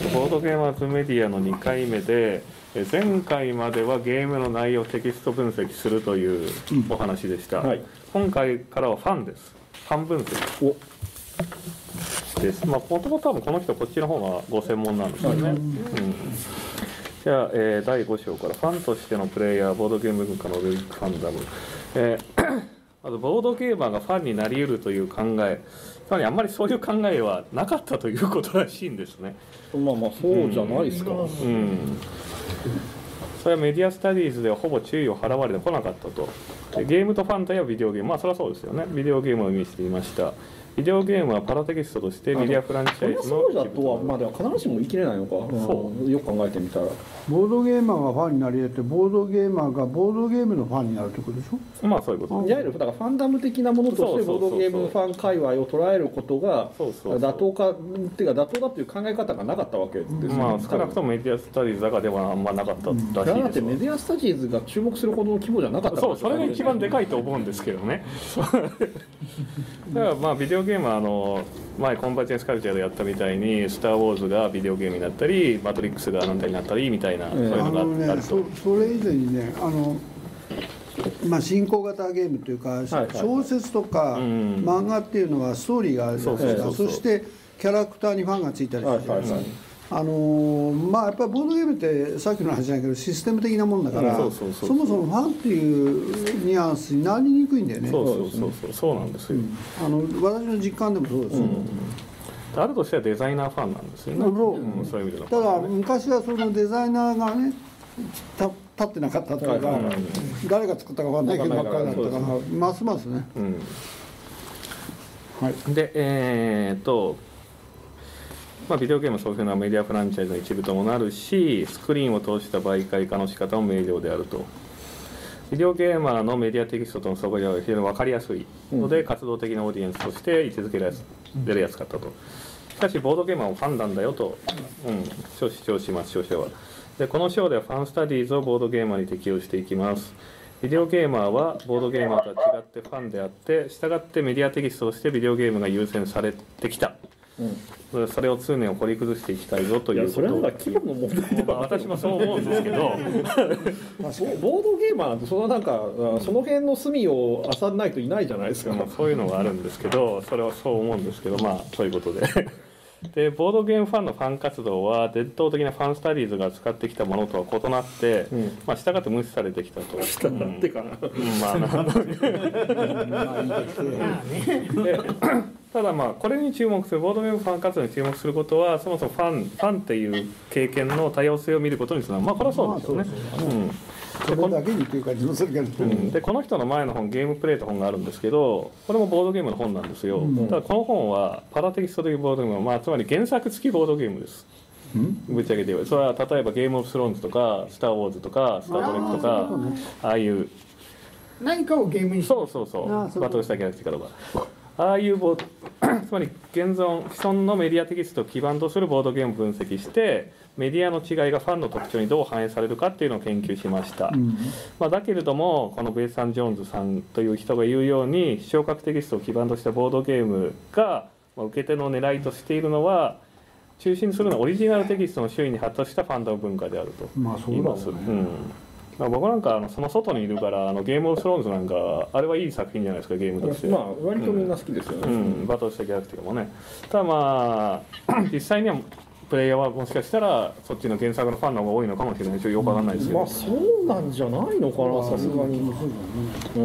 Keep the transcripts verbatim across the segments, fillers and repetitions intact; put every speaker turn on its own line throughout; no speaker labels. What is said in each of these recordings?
ボードゲーマーズメディアのにかいめで、前回まではゲームの内容をテキスト分析するというお話でした、うんはい、今回からはファンです。ファン分析です。まあもともと多分この人こっちの方がご専門なんですよね、うん、じゃあ、えー、だいご章からファンとしてのプレイヤーボードゲーム文化のルリックファンダム、えー、まずボードゲーマーがファンになり得るという考え、つまりあんまりそういう考えはなかったということらしいんですね。
まあまあそうじゃないですか、うん
うん、それはメディアスタディーズではほぼ注意を払われてこなかったと。でゲームとファンタやビデオゲーム、まあそれはそうですよね、ビデオゲームを意味していました。ビデオゲームはパラテキストとしてメディアフランチャイズの
そうだとはまでは必ずしも言い切れないのか、そうよく考えてみたら
ボードゲーマーがファンになり得てボードゲーマーがボードゲームのファンになるってことでしょ。
まあそういうこと
いわゆるだからファンダム的なものとしてボードゲームファン界隈を捉えることが妥当かっていうか妥当だという考え方がなかったわけですね。
まあ少なくともメディアスタディーズだからではあんまなかったらしいです。
だってメディアスタディーズが注目するほどの規模じゃなかった。
そう、それが一番でかいと思うんですけどねだからまあビデオゲームはあの前コンバージェンスカルチャーでやったみたいにスター・ウォーズがビデオゲームになったりマトリックスが何かになったりみたいな、えー、そういうのがあると、
あのね、そ, それ以前にねあの、まあ、進行型ゲームというか、はいはいはい、小説とか漫画っていうのはストーリーがあるじゃないですか。そしてキャラクターにファンがついたりするじゃないですか、はいはいはい。あのー、まあやっぱりボードゲームってさっきの話じゃないけどシステム的なもんだから、うん、そうそうそうそう、そもそもファンっていうニュアンスになりにくいんだよね。
そうそうそうそう、そうなんですよ、うん、
あの私の実感でもそうですよ、うん、
あるとしてはデザイナーファンなんですよね、うん、そういう意味での、ね、
ただ昔はそのデザイナーがね立ってなかったというか、うん、誰が作ったか分かんないけどばっかりだったからますますね、うん、
はい、でえー、っとまあ、ビデオゲームそういうのはメディアフランチャイズの一部ともなるし、スクリーンを通した媒介化の仕方も明瞭であると。ビデオゲーマーのメディアテキストとの相互は非常に分かりやすいので、うん、活動的なオーディエンスとして位置づけられやすかったと。しかしボードゲーマーもファンなんだよと、うん、主張します、著者は。でこの章ではファンスタディーズをボードゲーマーに適用していきます。ビデオゲーマーはボードゲーマーとは違ってファンであって、したがってメディアテキストとしてビデオゲームが優先されてきた。うん、それを通念を掘り崩していきたいぞということ。
いやそれは規模の問題では
私もそう思うんですけどボ
ードゲーマーなんてそのなんかその辺の隅を漁らないといないじゃないですか、
まあ、そういうのがあるんですけど、それはそう思うんですけど、まあそういうことででボードゲームファンのファン活動は伝統的なファンスタディーズが使ってきたものとは異なって、うん、まあ従って無視されてきたと。
従ってかな、うん、
まあなでただまあこれに注目するボードゲームファン活動に注目することはそもそもファンファンっていう経験の多様性を見ることにつながる。まあこれはそうですよね。
それだけにという感じもするけど、うん、で
この人の前の本ゲームプレイという本があるんですけど、これもボードゲームの本なんですよ、うん、ただこの本はパラテキスト的ボードゲーム、まあ、つまり原作付きボードゲームです、うん、ぶっちゃけて言えば。それは例えばゲームオブスローンズとかスター・ウォーズとかスター・トレックとか あ, ああいう
何かをゲームにして
そうそうそうバトルしたギャラクティカとかああいうボードつまり現存既存のメディアテキストを基盤とするボードゲームを分析してメディアの違いがファンの特徴にどう反映されるかっていうのを研究しました、うん、まあ、だけれどもこのベイサン・ジョーンズさんという人が言うように視聴覚テキストを基盤としたボードゲームが、まあ、受け手の狙いとしているのは中心にするのはオリジナルテキストの周囲に発達したファンダム文化であると言います。まあ、僕なんかあのその外にいるからあのゲームオブスローンズなんかあれはいい作品じゃないですか、ゲームとして。
まあ割とみんな好きですよね、
うんうん、バトルしたギャラクティカもね。ただまあ実際にはプレイヤーはもしかしたらそっちの原作のファンの方が多いのかもしれないし、よくわかんないですけど、
まあそうなんじゃないのかな、さすがに。
うん、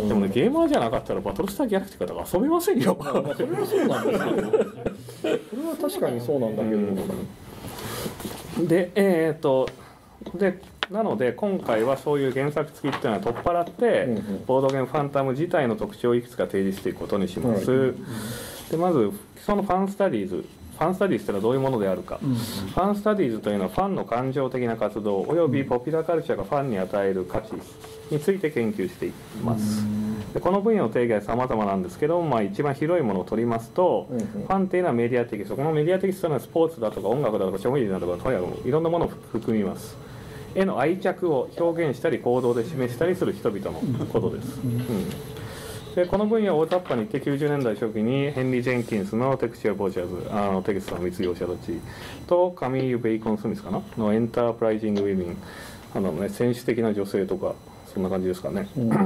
でもねゲーマーじゃなかったらバトルスターギャラクティカとか遊べませんよ。
それはそうなんですよ。それは確かにそうなんだけど、
うん、でえー、っとでなので今回はそういう原作付きっていうのは取っ払って、うんうん、ボードゲームファンタム自体の特徴をいくつか提示していくことにします、うんうん、でまずそのファンスタディーズファンスタディーズというのはどういうものであるか、うんうん、ファンスタディーズというのはファンの感情的な活動およびポピュラーカルチャーがファンに与える価値について研究しています、うん、でこの分野の定義は様々なんですけども、まあ、一番広いものを取りますと、うんうん、ファンというのはメディアテキスト、このメディアテキストはスポーツだとか音楽だとか書類だとかとにかくいろんなものを含みます。への愛着を表現したり行動で示したりする人々のことです、うん、 でこの分野を大雑把に言ってきゅうじゅうねんだい初期にヘンリー・ジェンキンスのテクスチャル・ポーチャーズあのテキストの密業者たちとカミーユ・ベイコン・スミスかなのエンタープライジング・ウィメンあの、ね、戦士的な女性とかそんな感じですかね、うんうん、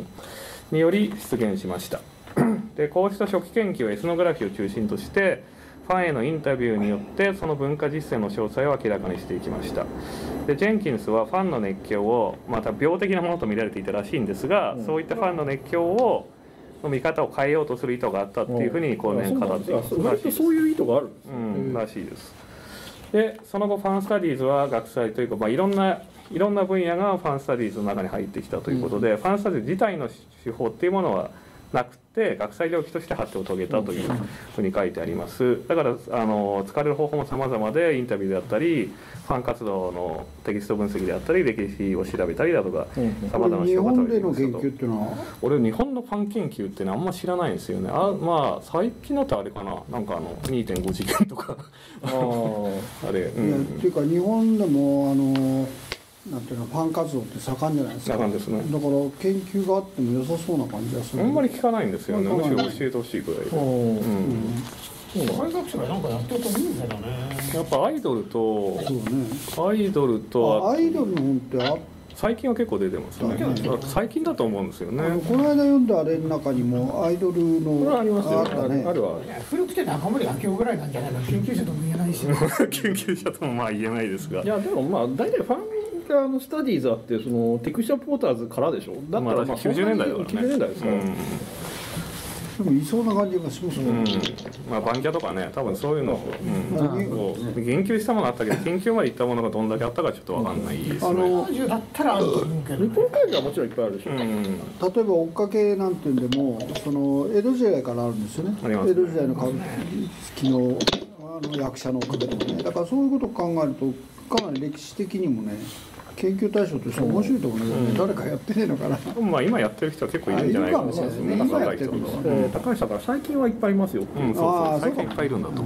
により出現しましたでこうした初期研究はエスノグラフィーを中心としてファンへのインタビューによってその文化実践の詳細を明らかにしていきました。でジェンキンスはファンの熱狂をまた病的なものと見られていたらしいんですが、うん、そういったファンの熱狂をの見方を変えようとする意図があったっていうふうに後年語っています。
割とそういう意図があるんですね、
うん、らしいです。でその後ファンスタディーズは学祭というか、まあ、いろんないろんな分野がファンスタディーズの中に入ってきたということで、うん、ファンスタディーズ自体の手法っていうものはなくて学際領域として発展を遂げたというふうに書いてあります。だからあの使われる方法も様々でインタビューであったりファン活動のテキスト分析であったり歴史を調べたりだとか様々な
日本での研究っていうのは
俺日本のファン研究ってのはあんま知らないんですよね。あまあ最近だとあれかななんかあの にてんご 次元とかあ
あれ、うん、っていうか日本でもあのなんていうのファン活動って盛んじゃないですか。
盛んですね。
だから研究があっても良さそうな感じがする。
あんまり聞かないんですよね。むしろ教えてほしいくらい。うんうん
大学生がなんかやってると思うんだよね。
やっぱアイドルと、
そうね、
アイドルと
アイドルの本ってあ
最近は結構出てますね。最近だと思うんですよね。
この間読んだあれの中にもアイドルの
これはありますよね。あるある。
古くて中森明夫ぐらいなんじゃないの。研究者とも言えないし。
研究者ともまあ言えないですが。
いやでもまあ大体ファンあのスタディーズあってそのテクスチャポーターズからでしょ。だったらまあ
きゅうじゅうねんだいだからね。
きゅうじゅうねんだいですから。うん
でもいそうな感じがしますね、うん
まあ、バンキャとかね多分そういうのを、うんうん、言及したものあったけど研究までいったものがどんだけあったかちょっと分かんないですね、うん、あの
だったらあると思うけど、
日本会議はもちろんいっぱいあるでしょう、うん、
例えば追っかけなんていうんでもその江戸時代からあるんですよね。江戸時代の歌舞伎のあの役者のおかげとかね。だからそういうことを考えるとかなり歴史的にもね研究対象として面白いと思うんだけどね、うん、誰かやってねえのかな。
まあ今やってる人は結構いるんじゃないかもしれないですね。
今やってる
のは、えー、高橋さんから最近はいっぱいいますよ。
うん、そうそう最近いっぱいいるんだと思う。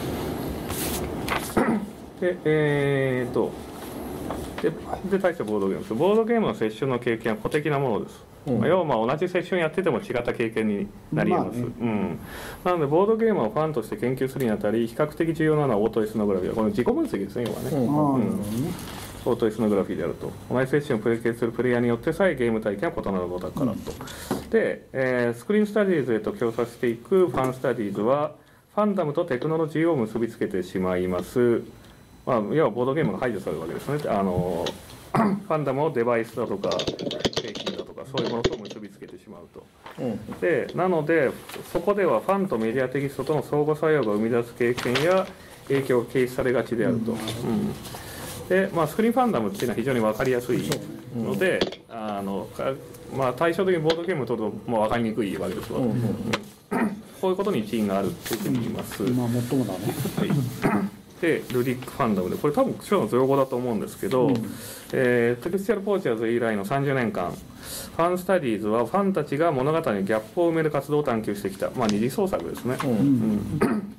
でえー、っとでで対してボードゲームです。ボードゲームのセッションの経験は個的なものです。うん、要はまあ同じセッションやってても違った経験になります、まあねうん、なのでボードゲームをファンとして研究するにあたり比較的重要なのはオートエスノグラフィー、この自己分析ですね要はね、うんうん、オートエスノグラフィーであると同じセッションをプレイするプレイヤーによってさえゲーム体験は異なるのだからと、うん、で、えー、スクリーンスタディーズへと共差していくファンスタディーズはファンダムとテクノロジーを結びつけてしまいます、まあ、要はボードゲームが排除されるわけですね。あのファンダムをデバイスだとか製品だとかそういうものと結びつけてしまうと、うん、でなのでそこではファンとメディアテキストとの相互作用が生み出す経験や影響が軽視されがちであると、うんうんでまあ、スクリーンファンダムっていうのは非常に分かりやすいので、うん、あのまあ、対照的にボードゲームを取ると、まあ、分かりにくいわけですわ、うんうんうん、こういうことに一因があるというふうに言います、
うん、まあ最もだね、
はいでルディックファンダムでこれ多分書の造語だと思うんですけど、うんえー、テクスチャルポーチャーズ以来のさんじゅうねんかんファンスタディーズはファンたちが物語にギャップを埋める活動を探求してきた、まあ、二次創作ですね、うんうん、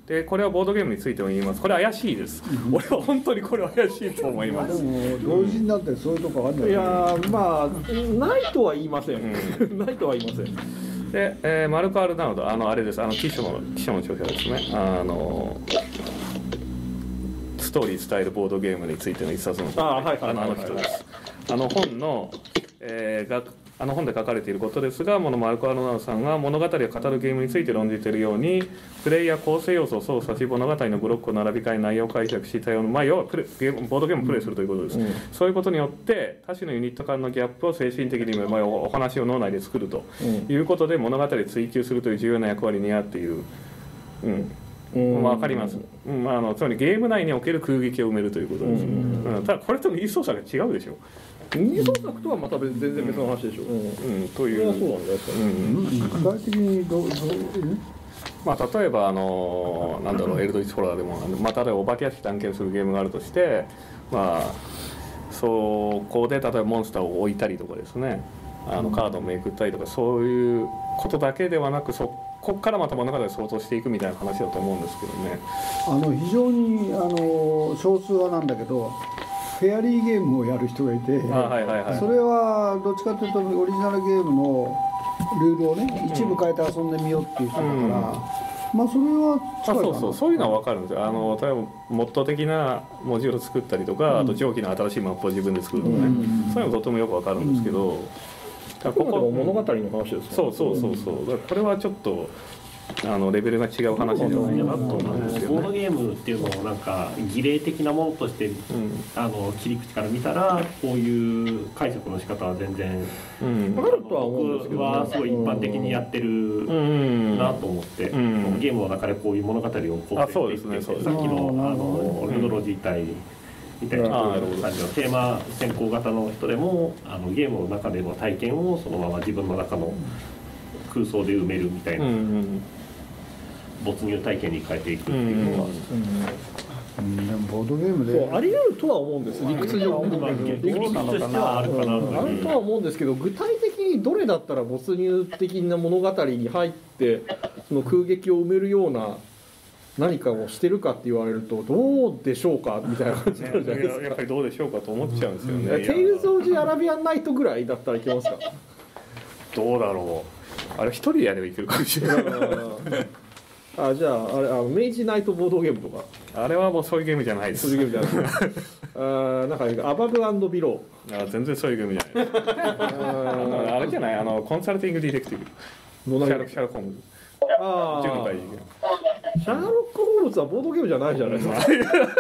でこれはボードゲームについても言います。これ怪しいです、うん、俺は本当にこれは怪しいと思います。
でも同時になってそういうとこあるんだよね。
いやまあないとは言いません、うん、ないとは言いません
で、えー、マルコ・アルナウドあのあれですあの記書の記書の著者ですね。あのストーリー伝えるボードゲームについての一冊のあの人です。あの本の、えー、があの本で書かれていることですが、このマルコ・アルナウドさんが物語を語るゲームについて論じているように、プレイや構成要素を操作し物語のブロックを並び替え内容を解釈し多様な、まあ、要はプレゲームボードゲームをプレイするということです、うん、そういうことによって他種のユニット間のギャップを精神的に、まあ、お話を脳内で作るということで物語を追求するという重要な役割に担っている、うんうん分かります、うんまあ、あのつまりゲーム内における空撃を埋めるということです、うんうん、ただこれと二次創作が違うでしょ。
二次創作とはまた全然別の話でしょ、うん
うん、という、
そうなんだやっぱり、うん、
具体的にどうどう
まあ、例えばあのなんだろうエルドリッチホラーでも、まあ、例えばお化け屋敷探検するゲームがあるとして、まあ、そこで例えばモンスターを置いたりとかですねあのカードをめくったりとかそういうことだけではなくそここからまた物語を想像していくみたいな話だと思うんですけどね。
あの非常にあの少数派なんだけどフェアリーゲームをやる人がいて、
あ、はいはいはい、
それはどっちかというとオリジナルゲームのルールをね一部変えて遊んでみようっていう人だから、うん、まあそれは近いかな。
そうそうそういうのは分かるんですよ。あの例えばモッド的なモジュールを作ったりとか、うん、あと上記の新しいマップを自分で作るとかね、うん、そういうのとてもよく分かるんですけど、うん、
ここは物語の話です
か、ね、そうそうそうそう。だからこれはちょっとあのレベルが違う話じゃないかなと思うんですけど、ね、
ボードゲームっていうのをなんか儀礼的なものとして、うん、あの切り口から見たらこういう解釈の仕方は全然、
うん、あるとは思うんですけど、
僕はすごい一般的にやってるなと思って、うんうん、ゲームの中でこういう物語を構成していって、さっきのあのルドロジー対みたいな感じのテーマ先行型の人でもあのゲームの中での体験をそのまま自分の中の空想で埋めるみたいな、うんうん、没入体験に変えていくっていうのは、
うんうん、でもボードゲームで
あり得るとは思うんです。理屈上
理屈としてはあるかな、うん、
あるとは思うんですけど、具体的にどれだったら没入的な物語に入ってその空撃を埋めるような何かをしてるかって言われるとどうでしょうかみたいな感じになるじゃないですか。
やっぱりどうでしょうかと思っちゃうんですよね。
テイルズ・オブ・アラビアン・ナイトぐらいだったらいけますか。
どうだろう。あれ一人でやればいけるかもしれない。
あ、じゃああれあの明治ナイトボードゲームとか。
あれはもうそういうゲームじゃないです。
そういうゲームじゃない。あ、なんかアバブ&ビロ
ー。あ、全然そういうゲームじゃないです。あれじゃない、あのコンサルティングディテクティブ。シャーロック・シャーロック・ホームズ。ああ。シャーロ
ック・ホームズはボードゲームじゃないじゃないですか。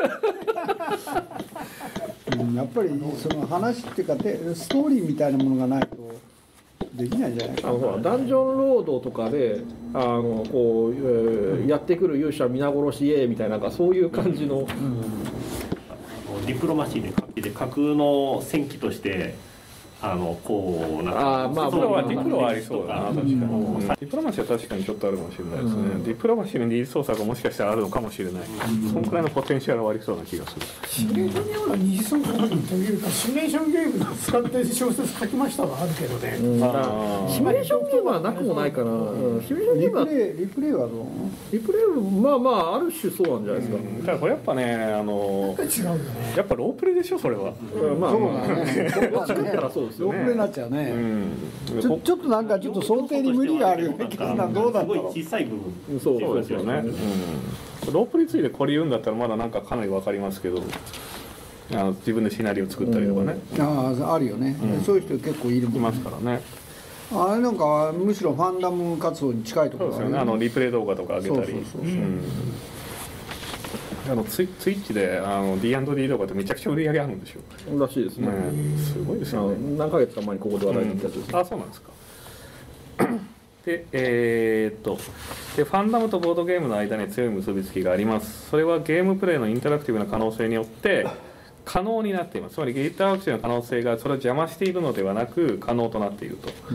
うん、やっぱりその話っていうかストーリーみたいなものがないとできないんじゃないかな。
あのほらダンジョンロードとかであのこう、えー、やってくる勇者皆殺しえみたいな、なんかそういう感じの、うんうん、
ディプロマシーで書きで架空の戦記としてあのこうなんか
あ、まあ、ディプロはディプロはありそうだな、確かに、うん、ディプロマシーは確かにちょっとあるかもしれないですね、うん、ディプロマシーの二次創作がもしかしたらあるのかもしれない、うん、そのくらいのポテンシャルはありそうな気がする。
シミュレーションゲームの二次創作というかシミュレーションゲーム使って小説書きましたはあるけどね、うん、
あシミュレーションゲームはなくもないかな、うん、シミュレーションゲームは
リプレイ、リプレイはどう？
リプレイはまあまあある種そうなんじゃないですか、うん、
だからこれやっぱね、あの
やっぱ違うよね、
やっぱロープレイでしょそれは、
うん、まあまあね作ったらそうですよね、
ロープレイになっちゃうね、うん、ちょ, ちょっとなんかちょっと想定に無理があるよね。どうだろう。
すごい小さい部分。
そうそうですよね。うん、ロープについてこれ言うんだったらまだなんかかなりわかりますけど、あの自分でシナリオ作ったりとかね。
うん、あああるよね、うん。そういう人結構いるもん、ね、
いますからね。
あれなんかむしろファンダム活動に近いところ、
ね、そうですよね。あのリプレイ動画とか上げたり。そうそうそうそう、うん、あのツイツイッチであの ディーアンドディー 動画ってめちゃくちゃ売り上げあるんでしょ
らしいですね、
うん、すごいですよね。
何ヶ月か前にここで話題になったやつです、ね、
うん、あ、そうなんですか。でえー、っとでファンダムとボードゲームの間に強い結びつきがあります。それはゲームプレイのインタラクティブな可能性によって可能になっています。つまりインタラクティブな可能性がそれを邪魔しているのではなく可能となっていると、うん、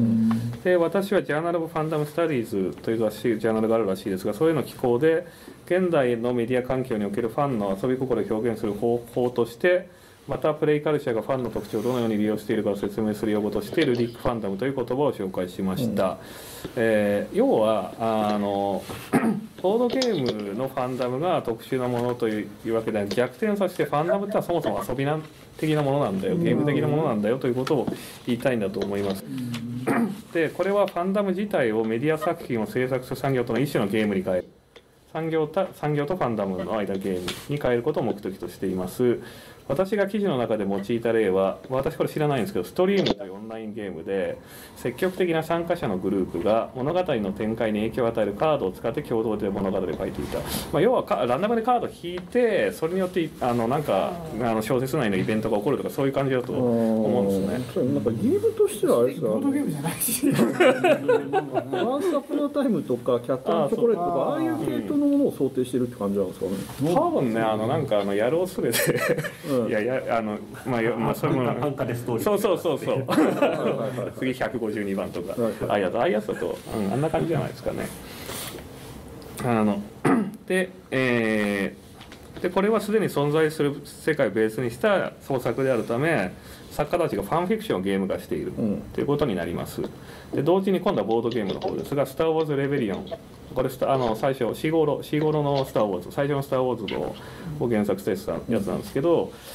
で私はジャーナル・オブ・ファンダム・スタディーズというらしいジャーナルがあるらしいですが、そういうの機構で現代のメディア環境におけるファンの遊び心を表現する方法として、またプレイカルチャーがファンの特徴をどのように利用しているかを説明する用語としてルディック・ファンダムという言葉を紹介しました、うん、えー、要はあのボードゲームのファンダムが特殊なものというわけでは逆転させて、ファンダムってのはそもそも遊び的なものなんだよ、ゲーム的なものなんだよということを言いたいんだと思います。でこれはファンダム自体をメディア作品を制作する産業との一種のゲームに変える、産業と産業とファンダムの間ゲームに変えることを目的としています。私が記事の中で用いた例は、私これ知らないんですけど、ストリームというオンラインゲームで積極的な参加者のグループが物語の展開に影響を与えるカードを使って共同で物語を書いていた、まあ、要はランダムでカードを引いてそれによってあのなんかあの小説内のイベントが起こるとかそういう感じだと思うんですね。
なんかゲームとしてはあれですか、
ボードゲームじゃないし
ワンスアップのタイムとかキャットのチョコレートとかああいう系統のものを想定してるって感じなんですかね。
多分ね、あのなんかあのやろうすべていやいやあのまあまあそれもそうそうそうそう次ひゃくごじゅうにばんとかああいうやつああいうやつだと、うん、あんな感じじゃないですかね。あので、えー、でこれはすでに存在する世界をベースにした創作であるため、作家たちがファンフィクションをゲーム化しているということになります。で同時に今度はボードゲームの方ですが、スター・ウォーズ・レベリオン、これあの最初シーゴロシーゴロのスター・ウォーズ、最初のスター・ウォーズを原作してたやつなんですけど、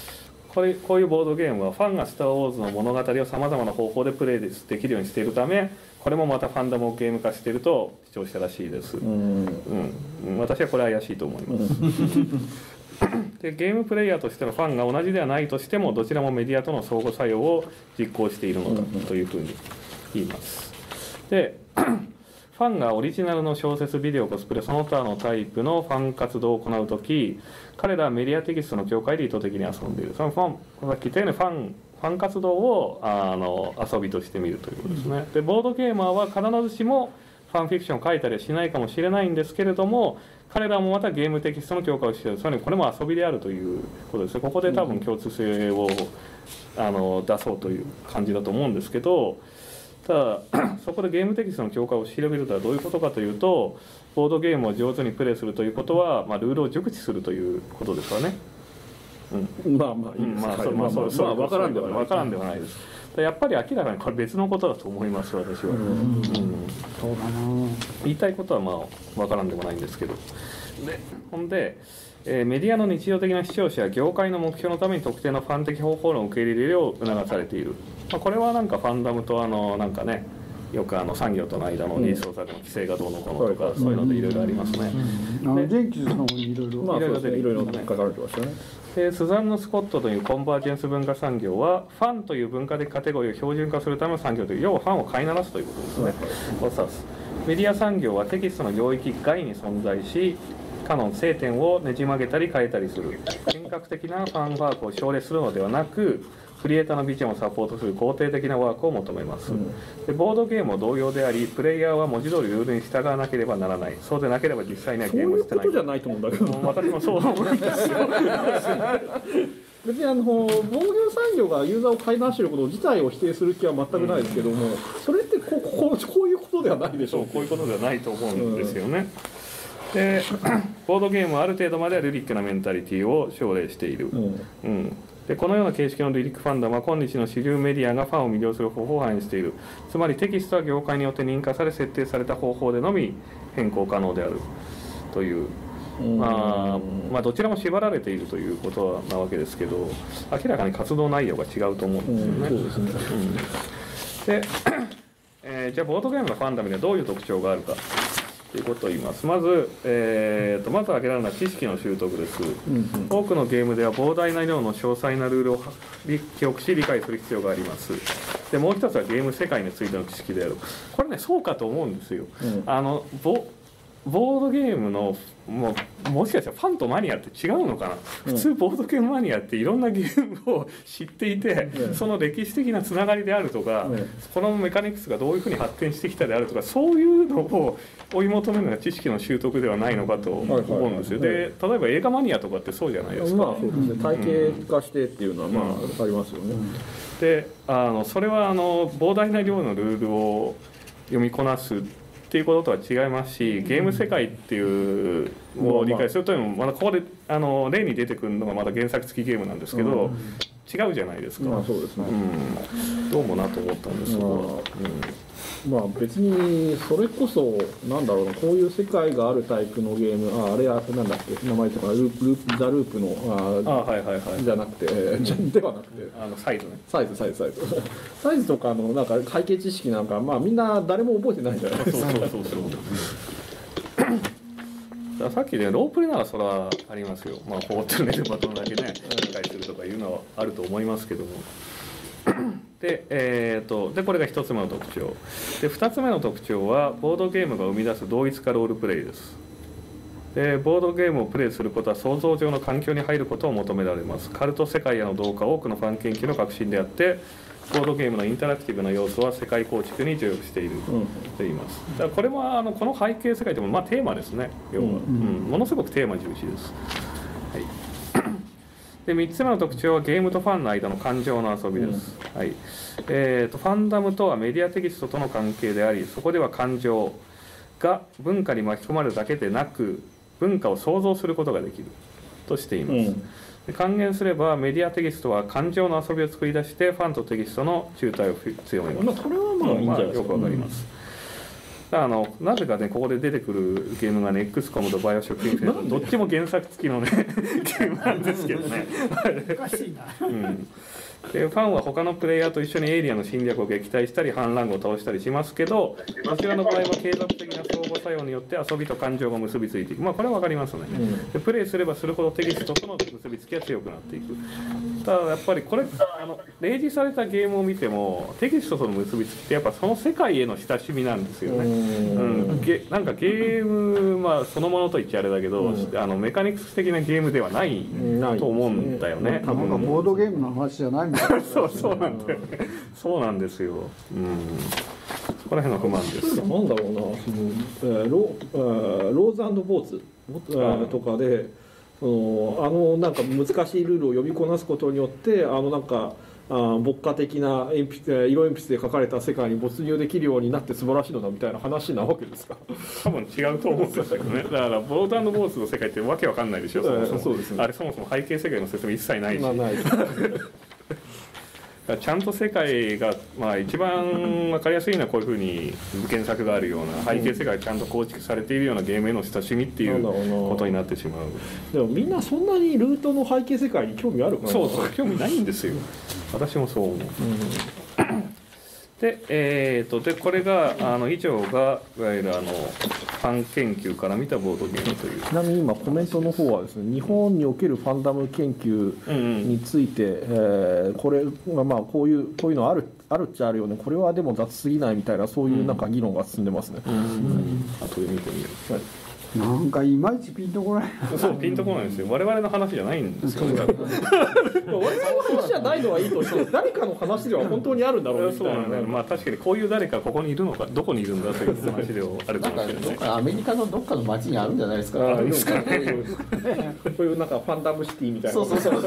これこういうボードゲームはファンがスター・ウォーズの物語をさまざまな方法でプレイできるようにしているため、これもまたファンダムをゲーム化していると主張したらしいです。うん、うん、私はこれは怪しいと思いますでゲームプレイヤーとしてのファンが同じではないとしても、どちらもメディアとの相互作用を実行しているのだというふうに言います。でファンがオリジナルの小説、ビデオ、コスプレその他のタイプのファン活動を行うとき、彼らはメディアテキストの境界で意図的に遊んでいる。そのファン、さっき言ったようにファンファン活動をあの遊びとしてみるということですね。でボードゲーマーは必ずしもファンフィクションを書いたりはしないかもしれないんですけれども、彼らもまたゲームテキストの強化をしている。さらにこれも遊びであるということですね。ここで多分共通性をあの出そうという感じだと思うんですけど、ただそこでゲームテキストの強化を調べるとはどういうことかというと、ボードゲームを上手にプレイするということは、まあ、ルールを熟知するということですわね。
うん、まあまあいいです、
まあそうまあそうそう
まあ分からんではない
分からんではないです。やっぱり明らかにこれ別のことだと思います私は。うん、うん、そうだな。言いたいことはまあ分からんでもないんですけど。でほんで、えー、メディアの日常的な視聴者や業界の目標のために特定のファン的方法論を受け入れるよう促されている。まあ、これはなんかファンダムとあのなんかね。よくあの産業との間のリース創作の規制がどうのこうのとか、うん、そういうのでいろいろありますね。
うん、あのジェンキンスの方にいろいろ
まあいろいろいろいろ書かれてましたね。
でスザンヌ・スコットというコンバージェンス文化産業はファンという文化的カテゴリーを標準化するための産業という、要はファンを飼いならすということですね。を指す。メディア産業はテキストの領域外に存在し、カノン聖典をねじ曲げたり変えたりする人格的なファンワークを奨励するのではなく、クリエイターのビジョンをサポートする肯定的なワークを求めます。うん、でボードゲームも同様であり、プレイヤーは文字通りルールに従わなければならない。そうでなければ実際にはゲームをしてない。
そういうことじゃないと思うんだけど、
私もそう思うんですよ
別にあのボードゲーム産業がユーザーを飼いならしていること自体を否定する気は全くないですけども、うん、それってこうこうこういうことではないでしょう。
そうこういうことではないと思うんですよね。うん、でボードゲームはある程度まではルリックなメンタリティを奨励している。うんうん、でこのような形式のリリックファンダムは今日の主流メディアがファンを魅了する方法を反映している。つまりテキストは業界によって認可され設定された方法でのみ変更可能であるという、まあ、まあどちらも縛られているということなわけですけど、明らかに活動内容が違うと思うんですよね。で、えー、じゃあボードゲームのファンダムにはどういう特徴があるかということを言います。まず、えー、とまず挙げられるのは知識の習得です。うんうん、多くのゲームでは膨大な量の詳細なルールを記憶し理解する必要があります。でもう一つはゲーム世界についての知識である。これねそうかと思うんですよ。うん、あのボボードゲームのもうもしかしたらファンとマニアって違うのかな、うん、普通ボードゲームマニアっていろんなゲームを知っていて、うん、その歴史的なつながりであるとか、うん、このメカニクスがどういうふうに発展してきたであるとか、そういうのを追い求めるのが知識の習得ではないのかと思うんですよ。で例えば映画マニアとかってそうじゃないですか。
まあそうですね、体系化してっていうのはまあ、うん、ありますよね。
であのそれはあの膨大な量のルールを読みこなすっていうこととは違いますし、ゲーム世界っていうのを理解するというのもまだここであの例に出てくるのがまだ原作付きゲームなんですけど、うん、違うじゃないですか。
まあそうですね。
うん、どうもなと思ったんですけど、まあ、
うん、まあ別にそれこそなんだろうな、こういう世界があるタイプのゲーム、ああれはなんだっけ名前とかループループザループのああはいはいはいじゃなくて、うん、ではなくて
あのサイズね
サイズサイズサイズサイズとかのなんか背景知識なんかまあみんな誰も覚えてないじゃないですか。そうそうそうそう
さっきでロープレならそれはありますよ。まあこうってるねバトンだけね理解するとかいうのはあると思いますけどもで、えー、とでこれがひとつめの特徴で、ふたつめの特徴はボードゲームが生み出す同一化ロールプレイです。でボードゲームをプレイすることは想像上の環境に入ることを求められます。カルト世界への同化は多くのファン研究の革新であって、ボードゲームのインタラクティブな要素は世界構築に助力していると言います。だからこれはあのこの背景世界でもまあテーマですね。要は、うんうん、ものすごくテーマ重視です。はい、でみっつめの特徴はゲームとファンの間の感情の遊びです。うん、はいえー、とファンダムとはメディアテキストとの関係であり、そこでは感情が文化に巻き込まれるだけでなく文化を想像することができるとしています。うん還元すればメディアテキストは感情の遊びを作り出してファンとテキストの中体を強めます。
まあ、これはまあいいんじゃないですか。
よくわかります。 あのなぜかねここで出てくるゲームがね エックスコム とバイオショックインフィニットどっちも原作付きのねゲームなんですけどね
おかしいな、
うん、でファンは他のプレイヤーと一緒にエイリアンの侵略を撃退したり反乱軍を倒したりしますけど、こちらの場合は継続的な相互作用によって遊びと感情が結びついていく、まあこれは分かりますね、うん、でプレイすればするほどテキストとの結びつきが強くなっていく。ただやっぱりこれあの例示されたゲームを見てもテキストとの結びつきってやっぱその世界への親しみなんですよね。うん、ゲなんかゲーム、まあ、そのものと言っちゃあれだけど、うん、あのメカニクス的なゲームではないと思うんだよね。
なんかボードゲームの話じゃないみたいな
そうそうなんだよね。そうなんですよ。うん。そこら辺の不満です。
なんだろうな、その、えー、ロ, えー、ローズ&ボーツ、えー、とかで、そのあのなんか難しいルールを呼びこなすことによってあのなんかあ牧歌的な鉛筆色鉛筆で描かれた世界に没入できるようになって素晴らしいのだみたいな話なわけですか。
多分違うと思うんですけどね。だからボード&ボーツの世界ってわけわかんないでしょ。そもそもそうですね。あれそもそも背景世界の説明一切ないし。まあないちゃんと世界が、まあ、一番分かりやすいのはこういうふうに原作があるような背景世界がちゃんと構築されているようなゲームへの親しみっていうことになってしまう。
でもみんなそんなにルートの背景世界に興味あるかな。
そうそう興味ないんですよ。私もそう思う。うんで、えー、とでこれがあの以上がいわゆるあのファン研究から見たボードゲームという。
ちなみに今コメントの方はですね、日本におけるファンダム研究について、うんうんえー、これがまあこういうこういうのあるあるっちゃあるよね。これはでも雑すぎないみたいなそういうなんか議論が進んでますね。
うんうんうん、後で見てみよう。はい
なんかいまいちピンとこない。
そうピンとこないんですよ。我々の話じゃないんですよ。我々
の話じゃないのはいいとして、誰かの話では本当にあるんだろうみたいな。
そうなんだ。まあ確かにこういう誰かここにいるのか、どこにいるんだという話ではあるかもしれない。
なんかアメリカのどっかの街にあるんじゃないですか。あるんですか。こ
ういうなんかファンダムシティみたいな。
そうそうそうそう。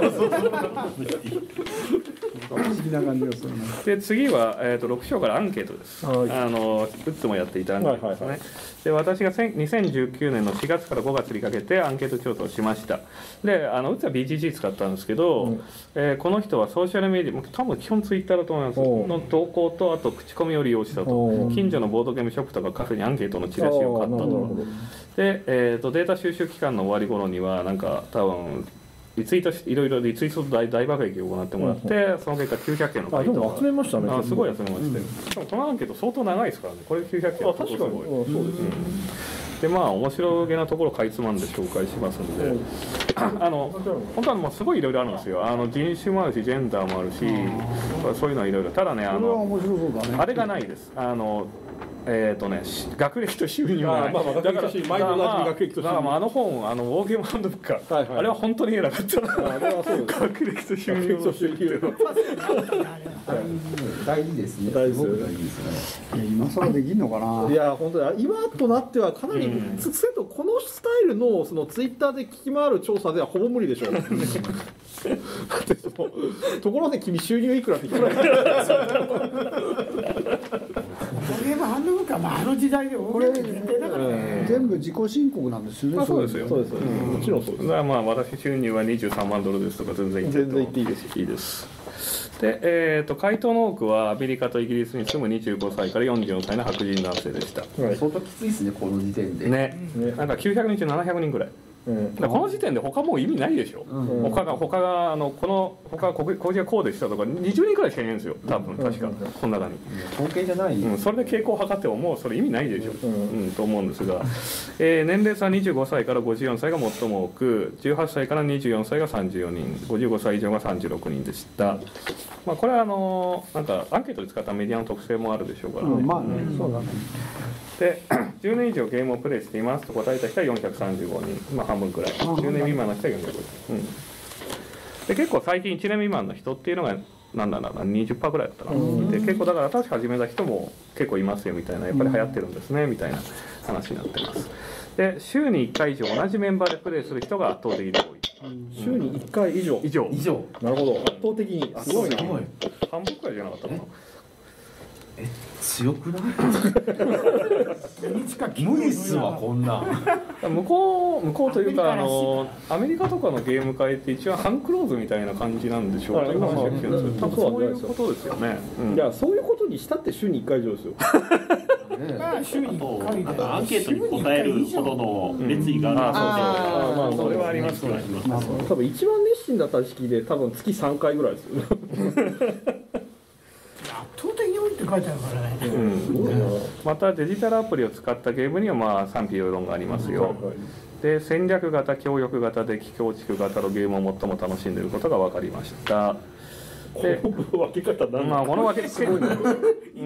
不思議な感じがするね。
で次は、えー、とろく章からアンケートです。はい、あのウッズもやっていたアンケートですね。はいはいはい、で私がにせんじゅうきゅうねんのしがつからごがつにかけてアンケート調査をしました。であのウッズは ビージージー 使ったんですけど、うんえー、この人はソーシャルメディア多分基本ツイッターだと思いますの投稿とあと口コミを利用したと近所のボードゲームショップとかカフェにアンケートのチラシを買ったと。で、えー、とデータ収集期間の終わり頃にはなんか多分リツイートしいろいろリツイートと 大, 大爆撃を行ってもらって、うんうん、その結果きゅうひゃくけんの回答が
集めましたね。
あすごい集めましたよ、うん、しかもこのアンケート相当長いですからね。これきゅうひゃくけんは確かにすごい。そうですね、うん、でまあ面白げなところをかいつまんで紹介しますので、うん、あの本当はもうすごいいろいろあるんですよ。あの人種もあるしジェンダーもあるし、うん、そういうのはいろいろ。ただねあのあれがないです。あのえーとね、学歴と収入がない。だから学歴と収入。あの本あのウォーゲームハンドブックか、はいはい、あれは本当に偉かった。あれはそうです。学歴と収入と収入。
大事ですね。
大事
です
ね。今更できるのかな。
いや本当に今となってはかなり、うん、せとこのスタイルのそのツイッターで聞き回る調査ではほぼ無理でしょう。だってそのところで君収入いくらって聞かれ
ゲームハンドブックはまああの時代でこれ
全部自己申告なんですよね。
あそうですよ。
そうですよ、うん、もちろんそうです。
だからまあ私収入はにじゅうさんまんドルですとか全然
全然言っていいです。
いいです。で、えー、と回答の多くはアメリカとイギリスに住むにじゅうごさいからよんじゅうよんさいの白人男性でした。
はい、相当きついですねこの時点で。
ね、ねなんかきゅうひゃくにん中ななひゃくにんぐらい。うん、だこの時点で他もう意味ないでしょ、うん、他が他があのこの他が工事がこうでしたとかにじゅうにんくらいしかいないんですよ多分確か、うん、この中に
統計じゃない、
うん、それで傾向を測ってももうそれ意味ないでしょ、うんうん、と思うんですが、えー、年齢差はにじゅうごさいからごじゅうよんさいが最も多くじゅうはっさいからにじゅうよんさいがさんじゅうよにんごじゅうごさい以上がさんじゅうろくにんでした。まあ、これはあのなんかアンケートで使ったメディアの特性もあるでしょうからね、
うん、まあね、うん、そうだね。
でじゅうねん以上ゲームをプレイしていますと答えた人はよんひゃくさんじゅうごにん、まあ、半分くらい。じゅうねん未満の人はよんひゃく、うん、で結構最近いちねん未満の人っていうのがなんだろうな にじゅっパーセント ぐらいだったな。で結構だから新しく始めた人も結構いますよみたいな、やっぱり流行ってるんですねみたいな話になってます。で週にいっかい以上同じメンバーでプレイする人が圧倒的に多い。
週にいっかい以上
以上
以上
なるほど。圧倒的に
すごいな。半分くらいじゃなかったかな。
え強くない
無
理っすわこんなん
向こう向こうというかあのアメリカとかのゲーム界って一応ハンクローズみたいな感じなんでしょうという話が聞くんですけど、多分そういうことですよね。
いやそういうことにしたって週にいっかい以上ですよ。
まあ週にいっかいで
アンケートに答えるほどの熱意があるので、
まあそれはありますね。
多分一番熱心だった時期で多分月さんかいぐらいですよね。
圧倒的に多いって書いてあるからね、
うん、またデジタルアプリを使ったゲームにはまあ賛否両論がありますよ。で戦略型、協力型、デッキ構築型のゲームを最も楽しんでいることが分かりました。で
この分け方なん
まあこの分けすごい、うん、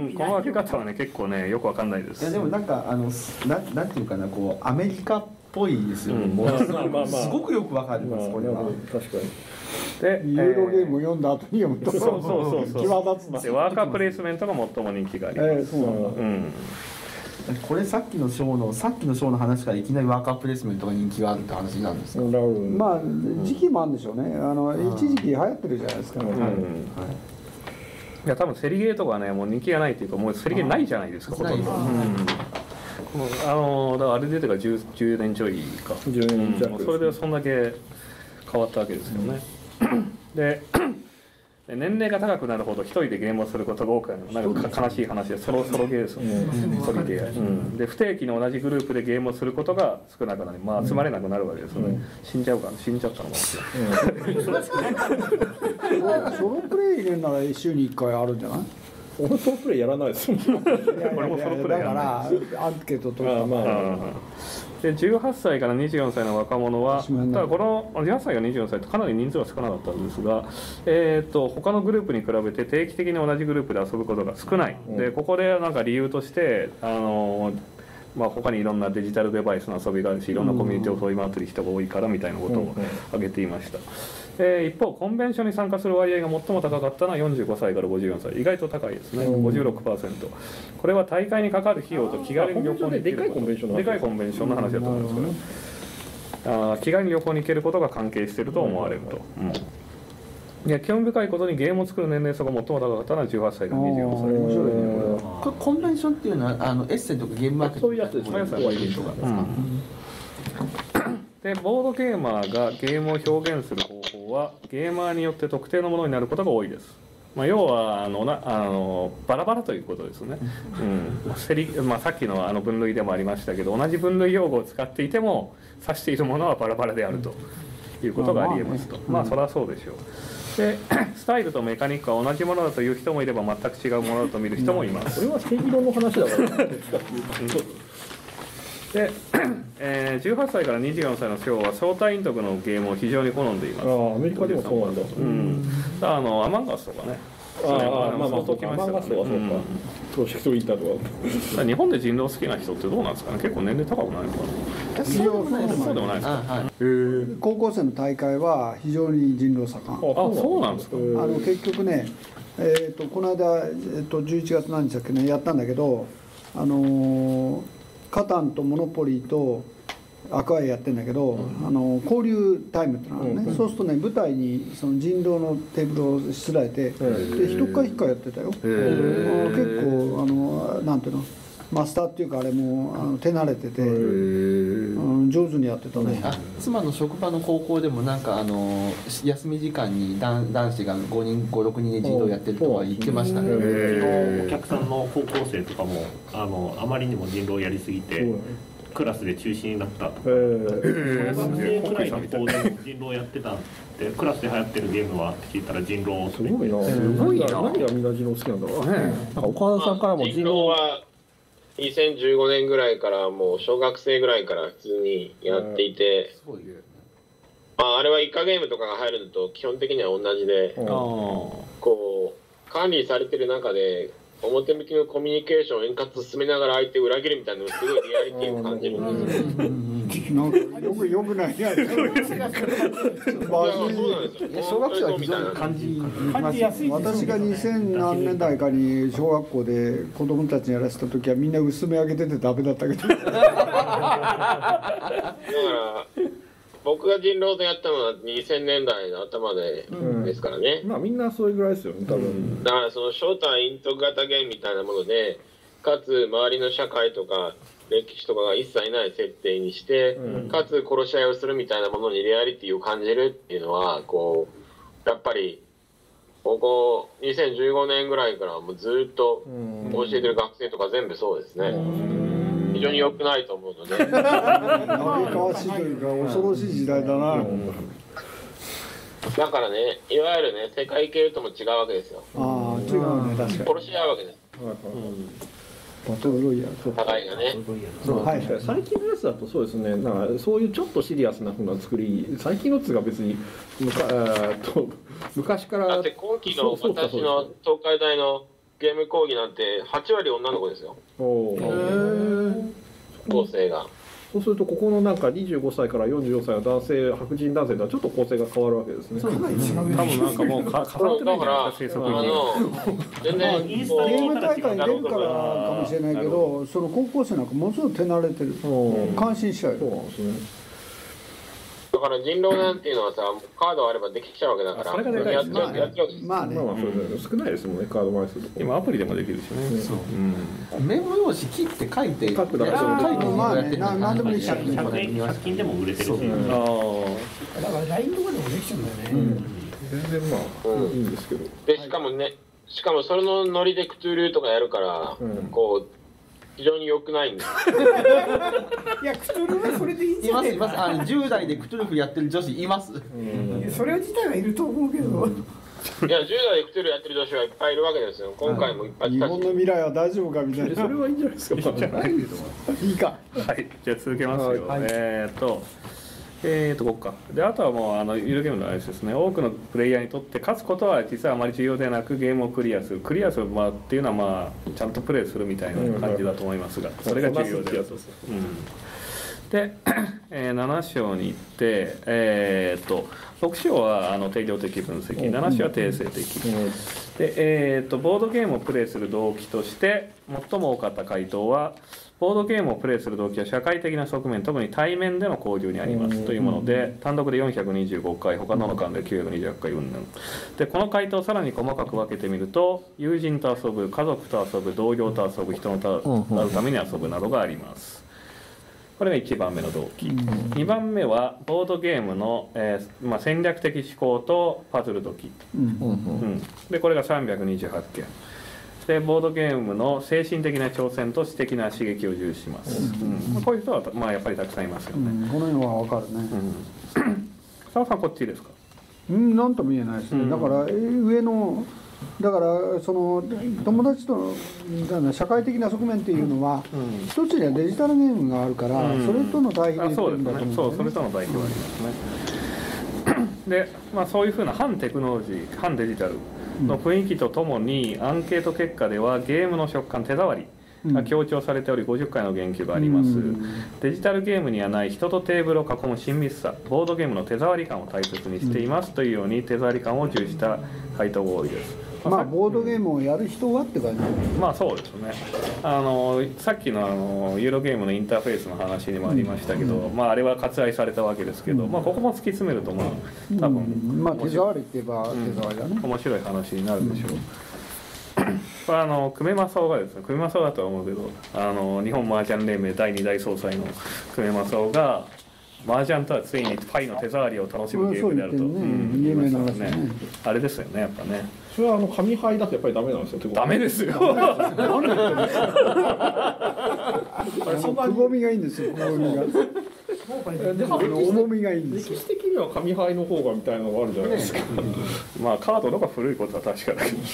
この分け方はね結構ねよく分かんないです。
いやでもなんかあのななんていうかなこうアメリカっぽいですよね。うん、もうすごくよくわかります、まあ、これは。
確かに。
でユーロゲームを読んだ後に読むと
そうそうそうそう
際立つな。
でワーカープレイスメントが最も人気があります。えー、そうなんだ。うん。
これさっきのショーのさっきのショーの話からいきなりワーカープレイスメントが人気があるって話なんですか。
まあ時期もあるんでしょうね。あの一時期流行ってるじゃないですか。うんうんはい、
いや多分セリゲーとかねもう人気がないっていうかもうセリゲーないじゃないですか。ほとんど。あのだからあれ出てから 10, 10年ちょいか。
じゅうねん弱、
うん。それでそんだけ変わったわけですよね。うん、で。年齢が高くなるほど一人でゲームをすることが多くなるなんか悲しい話でソロソロゲーですよね、ソロゲー、うん、で不定期の同じグループでゲームをすることが少なくなり、まあ集まれなくなるわけですよね、うん、死んじゃうから死んじゃったのも
ソロプレイ入れるなら週にいっかいあるんじゃない？
俺ソロプレイやらないですもん。
俺もソロプレイやらない
だからアンケートとか
まあまあ
でじゅうはっさいからにじゅうよんさいの若者は、ただこのじゅうはっさいからにじゅうよんさいってかなり人数は少なかったんですが、えー、と他のグループに比べて定期的に同じグループで遊ぶことが少ない、うん、でここでなんか理由としてあのまあ、他にいろんなデジタルデバイスの遊びがあるしいろんなコミュニティを取り回ってる人が多いからみたいなことを挙げていました。えー、一方コンベンションに参加する割合が最も高かったのはよんじゅうごさいからごじゅうよんさい、意外と高いですね、ごじゅうろくパーセント。 これは大会にかかる費用と気軽に旅行に行けること、でかいコンベンションでかいコンベンションの話だと思いますけど、あ気軽に旅行に行けることが関係していると思われると、うんいや興味深いことにゲームを作る年齢層が最も高かったのはじゅうはっさいからにじゅうよんさい。面白いね
これ。コンベンションっていうのはあのエッセンとかゲームマーケット
そういうやつですね。
そういうやつとかですか、うん、でボードゲーマーがゲームを表現する方法はゲーマーによって特定のものになることが多いです。まあ、要はあのなあのバラバラということですね、うんセリまあ、さっきのあの分類でもありましたけど同じ分類用語を使っていても指しているものはバラバラであるということがありえますと。まあそれはそうでしょう。でスタイルとメカニックは同じものだという人もいれば全く違うものだと見る人もいます。
これは正義論の話だから
で、えー、じゅうはっさいからにじゅうよんさいの層は相対陰徳のゲームを非常に好んでいます。
ああアメリカでもそうなんだ。
うん、あのアマンガスとかね。
ああまあまあそうか。アマンガスとかそうか。プロジェクトインターとか。
日本で人狼好きな人ってどうなんですかね。結構年齢高くないのかな。そうでもないですか。
はい、
高校生の大会は非常に人狼盛ん。
あそうなんですか。あ
の結局ね、えー、とこの間、えー、とじゅういちがつ何日だっけねやったんだけど、あのー、カタンとモノポリーとアクアイやってんだけど、うん、あの交流タイムってのがあるね、うん、そうするとね舞台にその人狼のテーブルをしつらえて、うん、で一回一回やってたよ。結構あのなんていうのマスターっていうかあれもあの手慣れてて、うん、上手にやってたね。
あ妻の職場の高校でもなんかあの休み時間に男男子がごにんごろくにんで人狼やってるとは言ってましたね。
お客さんの高校生とかもあのあまりにも人狼やりすぎてクラスで中止になったとか、小学生くらいの子で人狼やってたってクラスで流行ってるゲームはって聞いたら人狼
すごいな。すごいな。何がみんな人狼好きなんだろうね。なんか岡田さんからも
人狼はにせんじゅうごねんぐらいからもう小学生ぐらいから普通にやっていて、まあ、あれはいっかゲームとかが入るのと基本的には同じで、こう管理されてる中で表向きのコミュニケーションを円滑進めながら相手を裏切るみたいなのがすごいリアリティを感じるんですよ。
なんかよくよくないやつ。いやそうなんですよ。
小学生は非常に感じ
感じやすい。
私がにせん何年代かに小学校で子供たちにやらせた時はみんな薄め上げててダメだったけど。
だから僕が人狼でやったのはにせんねんだいの頭でですからね、
うん、まあみんなそれぐらいですよね多分、うん、
だからその正体隠匿型ゲームみたいなものでかつ周りの社会とか歴史とかが一切ない設定にして、うん、かつ殺し合いをするみたいなものにリアリティを感じるっていうのはこうやっぱりここにせんじゅうごねんぐらいからもうずっと教えてる学生とか全部そうですね、うん、非常に良くないと思うので嘆
かわしいというか恐ろしい時代だな、うん、
だからねいわゆるね世界系とも違うわけですよ。
ああ違うね確かに
殺し合うわけです、うん
バトルロイヤル
互いがね
そう、はい、最近のやつだとそうですねなんかそういうちょっとシリアスな風な作り最近のやつが別にむかと昔から
だって今期の私の東海大のゲーム講義なんてはちわり女の子ですよ。おー構成が
そうするとここのなんかにじゅうごさいからよんじゅうよんさいの男性白人男性とはちょっと構成が変わるわけですね。
そうかなり違う、
うん、多分なんかもうか重なってないんじゃないですか生息
域全然
ゲーム大会に出るからかもしれないけどその高校生なんかものすごい手慣れてる感心しちゃうよ。そうなんですね。
だから人狼なんていうのはさカードあればできちゃうわけだから
それがでかいですね。
まあね、
まあ少ないですもんねカード枚数
今アプリでもできるしね。そう、
うん、メモ用紙切って書いて
書くだけで
まあね何でもいいしひゃく
均でも売れてるし、うん、
ああだから ライン とかでもできちゃうんだよね、うん、
全然まあ、うん、いいんですけど
でしかもねしかもそれのノリでクトゥルーとかやるから、うん、こう非常に良くないんです
いやクトゥルフはそれでいいんじゃないか。
いますいますあのじゅう代でクトゥルフやってる女子います、うん、
それ自体はいると思うけど、うん、い
やじゅう代でクトゥルフやってる女子はいっぱいいるわけですよ。今回もいっぱい来たし、
日本の未来は大丈夫かみたいな
それはいいんじゃないですか。いいんじゃない
いいか
はいじゃあ続けますよ、はい、えー、っとえーとここかであとはもうあのユーロゲームのあれですね多くのプレイヤーにとって勝つことは実はあまり重要ではなくゲームをクリアするクリアする、まあ、っていうのはまあちゃんとプレイするみたいな感じだと思いますが、うん、それが重要であると、うん、で、えー、なな章に行ってえーとろく章はあの定量的分析なな章は定性的、うん、で、えーとボードゲームをプレイする動機として最も多かった回答はボードゲームをプレイする動機は社会的な側面特に対面での交流にありますというもので単独でよんひゃくにじゅうごかい他のの間できゅうひゃくにじゅうはちかい云々でこの回答をさらに細かく分けてみると友人と遊ぶ家族と遊ぶ同僚と遊ぶ人のと会うために遊ぶなどがありますこれがいちばんめの動機にばんめはボードゲームの、えーまあ、戦略的思考とパズル解き、うん、でこれがさんびゃくにじゅうはちけんでボードゲームの精神的な挑戦と知的な刺激を重視します、うんうん、こういう人は、まあ、やっぱりたくさんいますよね、
うん、この辺はわかるね
澤、うん、さんこっちですか
うん何とも言えないですね、うん、だから上のだからその友達との社会的な側面っていうのは、うん、一つにはデジタルゲームがあるから、うん、それとの対比で言ってるんだと思うんだよね。
そうそれとの対比はありますねで、まあ、そういうふうな反テクノロジー反デジタルの雰囲気とともにアンケート結果ではゲームの食感手触りが強調されておりごじゅっかいの言及があります、うん、デジタルゲームにはない人とテーブルを囲む親密さボードゲームの手触り感を大切にしていますというように手触り感を重視した回答が多いです。
まあボードゲームをやる人はって感じ。
まあそうですね。あのさっきのあのユーロゲームのインターフェースの話にもありましたけど、うん、まああれは割愛されたわけですけど、うん、まあここも突き詰めるとまあ多分、
うん、まあ手触りって言えば手触りだね、
うん、面白い話になるでしょう。うんこれあの久米正雄がですね久米正雄だとは思うけどあの日本麻雀連盟だいにだい総裁の久米正雄が麻雀とはついにパイの手触りを楽しむゲームであると、
うん有名な話ね、
あれですよねやっぱね。
それはあの紙牌だとやっぱりダメなんですよ。
ダメですよ。
くぼみがいいんですよ。くぼみが。でも重みがいいんですよ。
歴史的には紙牌の方がみたいなのがあるじゃないですか。
まあカードの方が古いことは確かだけど。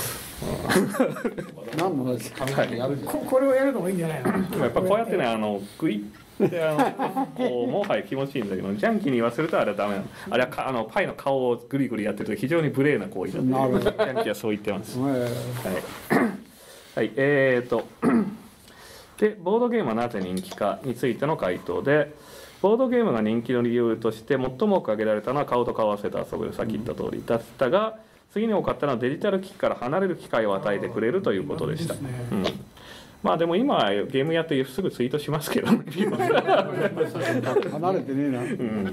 何の話？
紙牌やる。これをやるのがいいんじゃないの？
やっぱこうやってねあのグイであのこうもはや気持ちいいんだけどジャンキーに言わせるとあれはダメなの。あれはかあのパイの顔をグリグリやってると非常に無礼な行為だってジャンキーはそう言ってます。はい、はい、えーとでボードゲームはなぜ人気かについての回答でボードゲームが人気の理由として最も多く挙げられたのは顔と顔を合わせて遊ぶさっき言った通りだったが次に多かったのはデジタル機器から離れる機会を与えてくれるということでした。うんまあでも今ゲームやってすぐツイートしますけどね
離れてねえな、うん、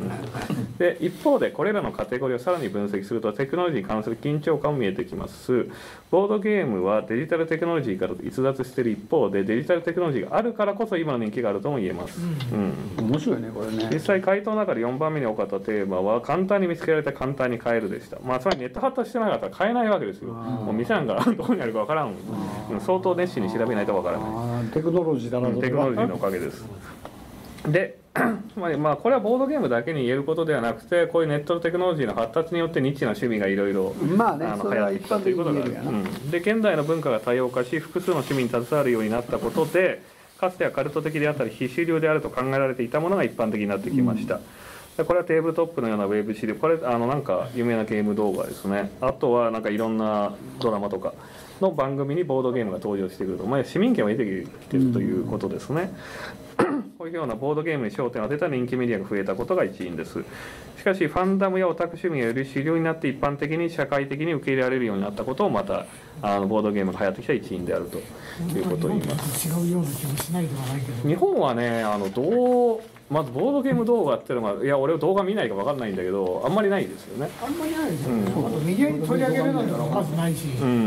で一方でこれらのカテゴリーをさらに分析するとテクノロジーに関する緊張感も見えてきます。ボードゲームはデジタルテクノロジーから逸脱している一方でデジタルテクノロジーがあるからこそ今の人気があるとも言えます、
うんうん、面白いねこれね。
実際回答の中でよんばんめに多かったテーマは簡単に見つけられて簡単に買えるでした。まあつまりネット発達してなかったら買えないわけですよ。もう店なんかどこにあるかわからん、相当熱心に調べないとわからない。
テクノロジーだな、
テクノロジーのおかげです。でつまりまあこれはボードゲームだけに言えることではなくてこういうネットのテクノロジーの発達によってニッチな趣味がいろいろ流行ってきたということがある。で現代の文化が多様化し複数の趣味に携わるようになったことでかつてはカルト的であったり非主流であると考えられていたものが一般的になってきました、うん、これはテーブルトップのようなウェブシリーズ、これあのなんか有名なゲーム動画ですね。あとはなんかいろんなドラマとかの番組にボードゲームが登場してくると、まあ、市民権を得てきているということですね、うん、こういうようなボードゲームに焦点を当てた人気メディアが増えたことが一因です。しかしファンダムやオタク趣味がより主流になって一般的に社会的に受け入れられるようになったことをまたあのボードゲームが流行ってきた一因であるということを言います。
違うような気もしないではないけど、
日本はねあのどうまずボードゲーム動画っていうのがいや俺動画見ないか分かんないんだけどあんまりないですよね。
あんまりないですよね、うん、あとメディアに取り上げるなんてのはまずないし、うん、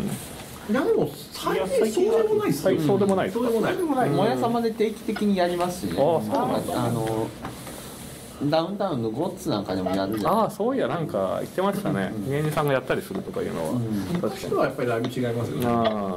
いやでも最近そうでもないですよ、
そうでもないですか。
そうでもない。もやさまで定期的にやりますし、ね、ああそうなんだ。あのダウンタウンのゴッツなんかでもやるじゃん。
ああそういやなんか言ってましたね、うん、芸人さんがやったりするとかいうのは、うん、
昔とはやっぱりだいぶ違いますよね。あ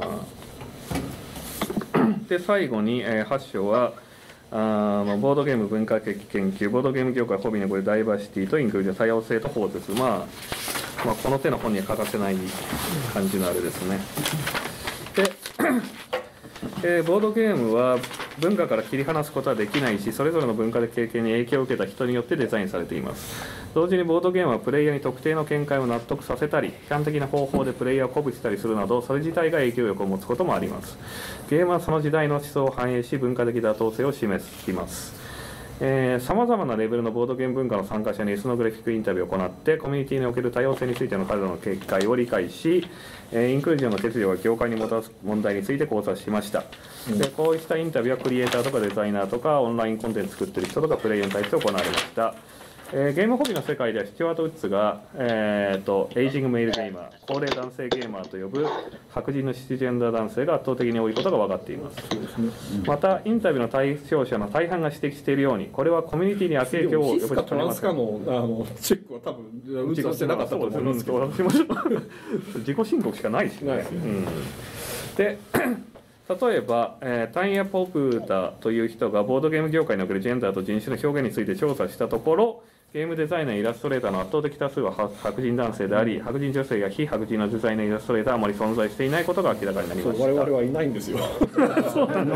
で最後に、えー、はち章はあのボードゲーム文化的研究ボードゲーム業界ホビーのこれダイバーシティとインクルージョン多様性と包摂、まあ、まあこの手の本には欠かせない感じのあれですね。でえー、ボードゲームは文化から切り離すことはできないしそれぞれの文化的経験に影響を受けた人によってデザインされています。同時にボードゲームはプレイヤーに特定の見解を納得させたり批判的な方法でプレイヤーを鼓舞したりするなどそれ自体が影響力を持つこともあります。ゲームはその時代の思想を反映し文化的妥当性を示します。さまざまなレベルのボードゲーム文化の参加者にエスノグラフィックインタビューを行ってコミュニティにおける多様性についての彼らの見解を理解しインクルージョンの欠如が業界にもたらす問題について考察しました、うん、でこうしたインタビューはクリエイターとかデザイナーとかオンラインコンテンツ作ってる人とかプレイヤーに対して行われました。えー、ゲームホビーの世界ではスチュワート・ウッズが、えー、とエイジングメイルゲーマー高齢男性ゲーマーと呼ぶ白人のシスジェンダー男性が圧倒的に多いことが分かっています。そうですね、うん、またインタビューの対象者の大半が指摘しているようにこれはコミュニティに悪影響を及ぼして
トランスカのあのチェックは多分ウッズはしてなかったと思いますけど
私も自己申告しかないしね。ないですね、うん、で例えば、えー、タイヤ・ポプータという人がボードゲーム業界におけるジェンダーと人種の表現について調査したところゲームデザイナーイラストレーターの圧倒的多数は白人男性であり白人女性や非白人のデザイナーイラストレーターはあまり存在していないことが明らかになりました。
我々はいないんですよそうなん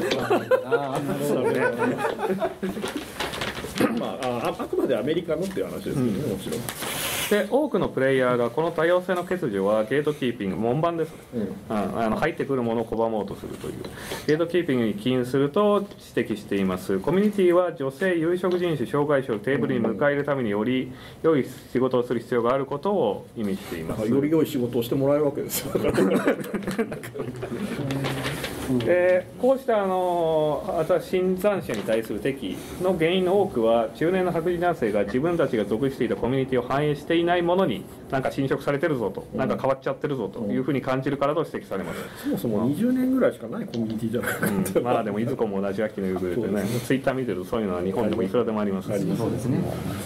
ですねまあ、あ, あくまでアメリカのっていう話ですけどね、うん、もちろん
で多くのプレイヤーがこの多様性の欠如はゲートキーピング門番です、うん、あの入ってくるものを拒もうとするというゲートキーピングに起因すると指摘しています。コミュニティは女性有色人種障害者をテーブルに迎え入れるためにより良い仕事をする必要があることを意味しています。
より良い仕事をしてもらえるわけですよ
でこうしたあの新参者に対する敵の原因の多くは中年の白人男性が自分たちが属していたコミュニティを反映していないものになんか侵食されてるぞと、うん、なんか変わっちゃってるぞというふうに感じるからと指摘されます。
そもそもにじゅうねんぐらいしかないコミュニティじゃないか、
うん、まあでもいずこも同じ秋の夕暮れでねツイッター見てるとそういうのは日本でもいくらでもあります。
そうですね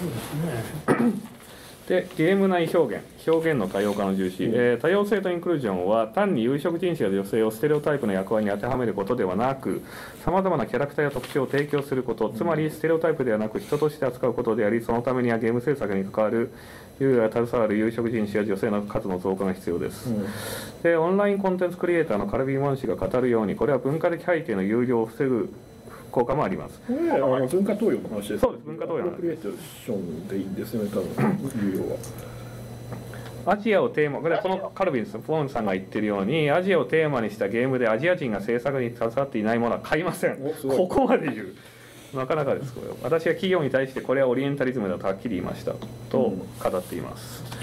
でゲーム内表現表現の多様化の重視、うんえー、多様性とインクルージョンは単に有色人種や女性をステレオタイプの役割に当てはめることではなくさまざまなキャラクターや特徴を提供すること、つまりステレオタイプではなく人として扱うことでありそのためにはゲーム制作に関わる優や携わる有色人種や女性の数の増加が必要です、うん、でオンラインコンテンツクリエイターのカルビー・モン氏が語るようにこれは文化的背景の有料を防ぐ効果もあります。
これあの文化投与の話です、ね。
そうです、文化投与の話。
クリエイテーションでいいんですよね、多分有料は。
アジアをテーマ、これはこのカルビンス・フォンさんが言ってるようにアジアをテーマにしたゲームでアジア人が制作に携わっていないものは買いません。ここまで言う。なかなかですこれ。私は企業に対してこれはオリエンタリズムだとはっきり言いましたと語っています。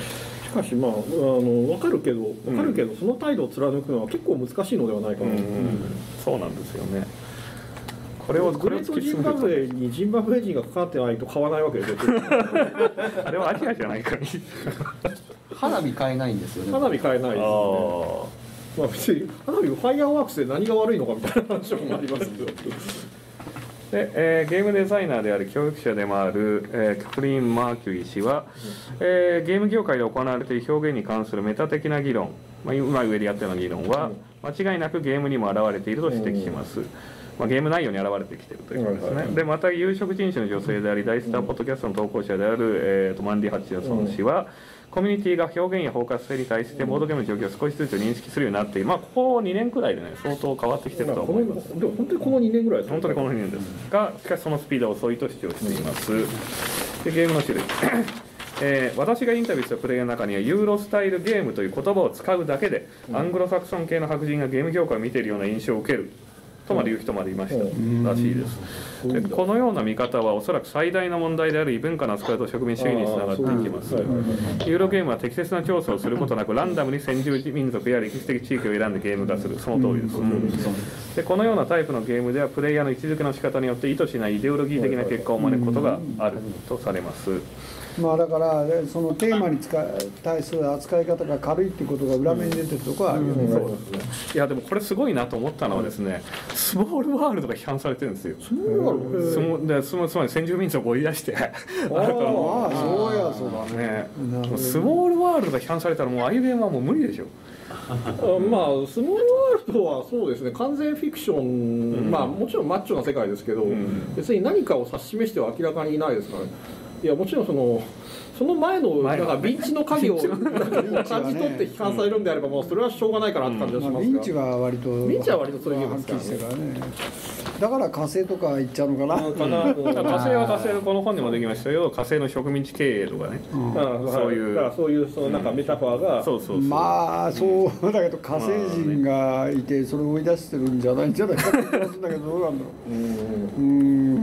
しかしまあ、あの分かるけど分かるけど、うん、その態度を貫くのは結構難しいのではないかな、うんうん、
そうなんですよね。
これをグレートジンバブエにジンバブエ人がかかってないと買わないわけですよ
あれはアジアじゃないかに
花火買えないんですよね。
花火買えないですよね。まあ、別に花火ファイアーワークスで何が悪いのかみたいな話もありますけどで、
えー、ゲームデザイナーであり教育者でもある、えー、カトリーン・マーキュリー氏は、えー、ゲーム業界で行われている表現に関するメタ的な議論、まあ、今上でやったような議論は間違いなくゲームにも現れていると指摘します、まあ、ゲーム内容に現れてきているということですね。でまた有色人種の女性であり大スターポッドキャストの投稿者である、えー、とマンディ・ハッチソン氏は、コミュニティが表現や包括性に対してボードゲームの状況を少しずつ認識するようになっている、まあ、ここにねんくらいでね相当変わってきてると思います。
でも本当にこのにねんぐらいです、
本当にこのにねんですが、しかしそのスピードは遅いと主張しています。でゲームの種類えー、私がインタビューしたプレイヤーの中にはユーロスタイルゲームという言葉を使うだけで、うん、アングロサクソン系の白人がゲーム業界を見ているような印象を受けるとまで言う人までいましたらしいです。でこのような見方はおそらく最大の問題である異文化の扱いと植民主義につながっていきます。ユーロゲームは適切な調査をすることなくランダムに先住民族や歴史的地域を選んでゲーム化する、その通りです。でこのようなタイプのゲームではプレイヤーの位置づけの仕方によって意図しないイデオロギー的な結果を招くことがあるとされます。
まあだからそのテーマに対する扱い方が軽いっていうことが裏目に出てるところはあるよね。うんうん、そうですね。
いやでもこれすごいなと思ったのはですね、スモールワールドが批判されてるんですよ。
スモールワールド。
スモでスモつまり先住民族を追い出してあるから
もう、ああそうやそうだ
ね。スモールワールドが批判されたらもうああいうゲームはもう無理でしょ。
あまあスモールワールドはそうですね、完全フィクション、うん、まあもちろんマッチョな世界ですけど、うん、別に何かを指し示しては明らかにいないですからね。いやもちろんそのその前のなんかビンチの影を感じ取って批判されるんであればもうそれはしょうがないかなって感じがしますが、
ビンチは割と
ビンチは割とそういうゲーム
ですからね。だから火星とか行っちゃうのかな。
かな火星は火星のこの本にもできましたけど、火星の植民地経営とかね、うん、そういう
だからそういうそのなんかメタファーが、うん、そうそうそう、
まあそうだけど火星人がいてそれを追い出してるんじゃないんじゃないかって気がするんだけど、どうなんだろう。うん。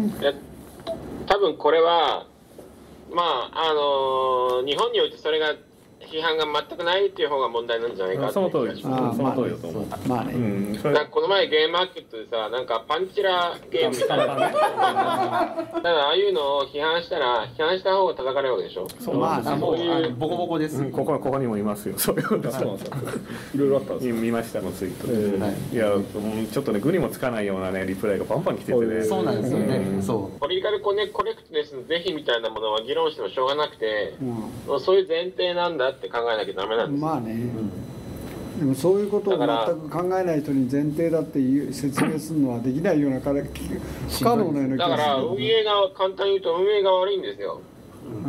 多分これはまああのー、日本においてそれが批判が全くないっていう方が問題なんじゃないかっていう気がします。
その通りだと思う。
まあね。うん、
なんかこの前ゲームマーケットでさ、なんかパンチラゲームみたいな。だからああいうのを批判したら批判した方が叩かれるわけでしょ。
そうまあそういうボコボコです。
うん、ここここにもいますよ。そういうこと。そうなんですよ。いろいろあったんですよ。見ましたのツイートで。えーはい、いやちょっとねグにもつかないようなねリプライがパンパン来ててね。
そうなんですよね。うん、そう。
ポリカルコネコレクトネスの是非みたいなものは議論してもしょうがなくて、うん、そういう前提なんだって考えなきゃダメ。
まあね、うん、でもそういうことを全く考えない人に前提だっていう説明するのはできないような不可能なような気がする。
だから運営が簡単に言うと運営が悪いんですよ。
うん、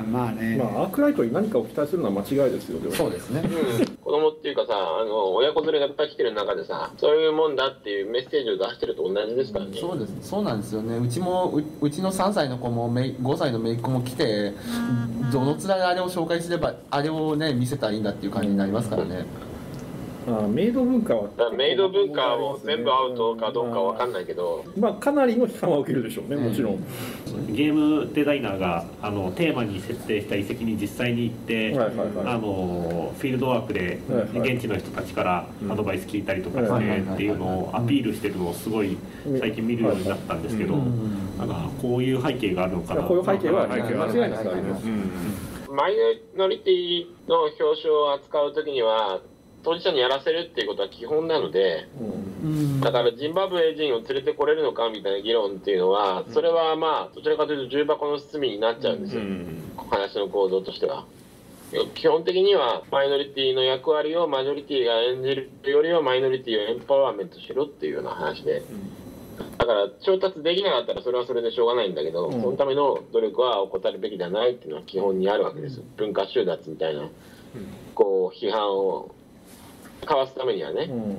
まあね、
まあ、アークライトに何かを期待するのは間違いですよ。でも
そうですね、
うん、子供っていうかさ、あの親子連れがいっぱい来てる中でさ、そういうもんだっていうメッセージを出してると同じですからね。
うん、そうです、そうなんですよね。うちも う, うちのさんさいの子もごさいの姪っ子も来て、どの面であれを紹介すればあれをね見せたらいいんだっていう感じになりますからね。
あメイド文化は
メイド文化を全部アウトかどうかわかんないけど、
まあかなりの批判は受けるでしょうね、もちろん。
ゲームデザイナーがあのテーマに設定した遺跡に実際に行って、はいはいはい、あのフィールドワークで現地の人たちからアドバイス聞いたりとかしてっていうのをアピールしてるのをすごい最近見るようになったんですけど、なんかこういう背景があるのかな。
こういう背景は間違いなくあります。
マイノリティの表彰を扱うときには当事者にやらせるっていうことは基本なので、うん、だからジンバブエ人を連れてこれるのかみたいな議論っていうのは、それはまあどちらかというと重箱の隅になっちゃうんですよ、うん、話の構造としては。基本的にはマイノリティの役割をマジョリティが演じるよりはマイノリティをエンパワーメントしろっていうような話で、だから調達できなかったらそれはそれでしょうがないんだけど、うん、そのための努力は怠るべきではないっていうのは基本にあるわけです。文化収奪みたいなこう批判をかわすためにはね、うんうん、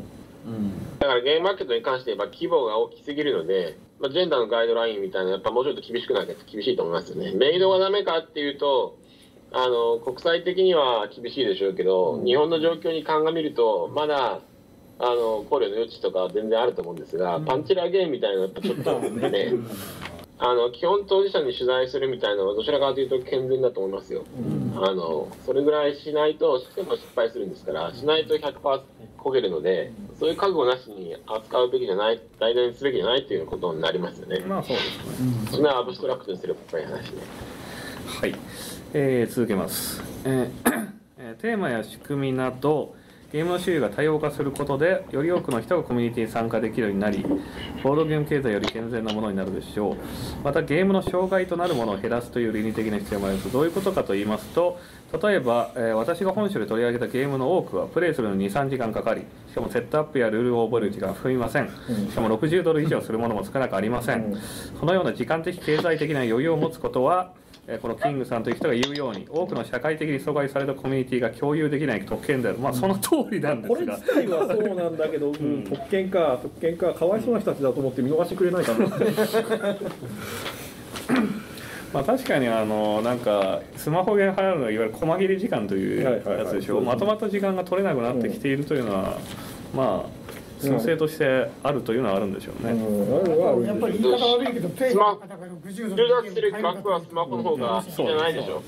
だからゲームマーケットに関して言えば規模が大きすぎるので、まあ、ジェンダーのガイドラインみたいなやっぱもうちょっと厳しくなきゃ厳しいと思いますよね。メイドがダメかっていうとあの国際的には厳しいでしょうけど、うん、日本の状況に鑑みるとまだあの考慮の余地とかは全然あると思うんですが、うん、パンチラーゲームみたいなのやっぱちょっとねあの基本当事者に取材するみたいなのはどちらかというと健全だと思いますよ。うんあのそれぐらいしないとしても失敗するんですから、しないと ひゃくパーセント こけるので、そういう覚悟なしに扱うべきじゃない、代替にすべきじゃないということになりますよね。
まあそうですね。
そんなアブストラクトにすればやっぱり話ね。
はい、えー、続けます、えー、テーマや仕組みなどゲームの種類が多様化することでより多くの人がコミュニティに参加できるようになり、ボードゲーム経済より健全なものになるでしょう。またゲームの障害となるものを減らすという倫理的な必要もあります。どういうことかと言いますと、例えば、えー、私が本書で取り上げたゲームの多くはプレイするのに にさんじかんかかり、しかもセットアップやルールを覚える時間は含みません。しかもろくじゅうドル以上するものも少なくありません。このような時間的経済的な余裕を持つことは、このキングさんという人が言うように、多くの社会的に阻害されたコミュニティが共有できない特権である、まあ、その通りなんですが、
これ自体はそうなんだけど、うん、特権か特権かかわいそうな人たちだと思って見逃してくれないかな
まあ確かにあのなんかスマホゲーム流行るのはいわゆる細切れ時間というやつでしょ。まとまった時間が取れなくなってきているというのは、うん、まあ純正としてあるというのはあるんでしょうね。
うん、やっぱり言い方悪いけど、ペイの方がろくじゅうドル
充実してる額はスマホの方がいいじゃないでしょ。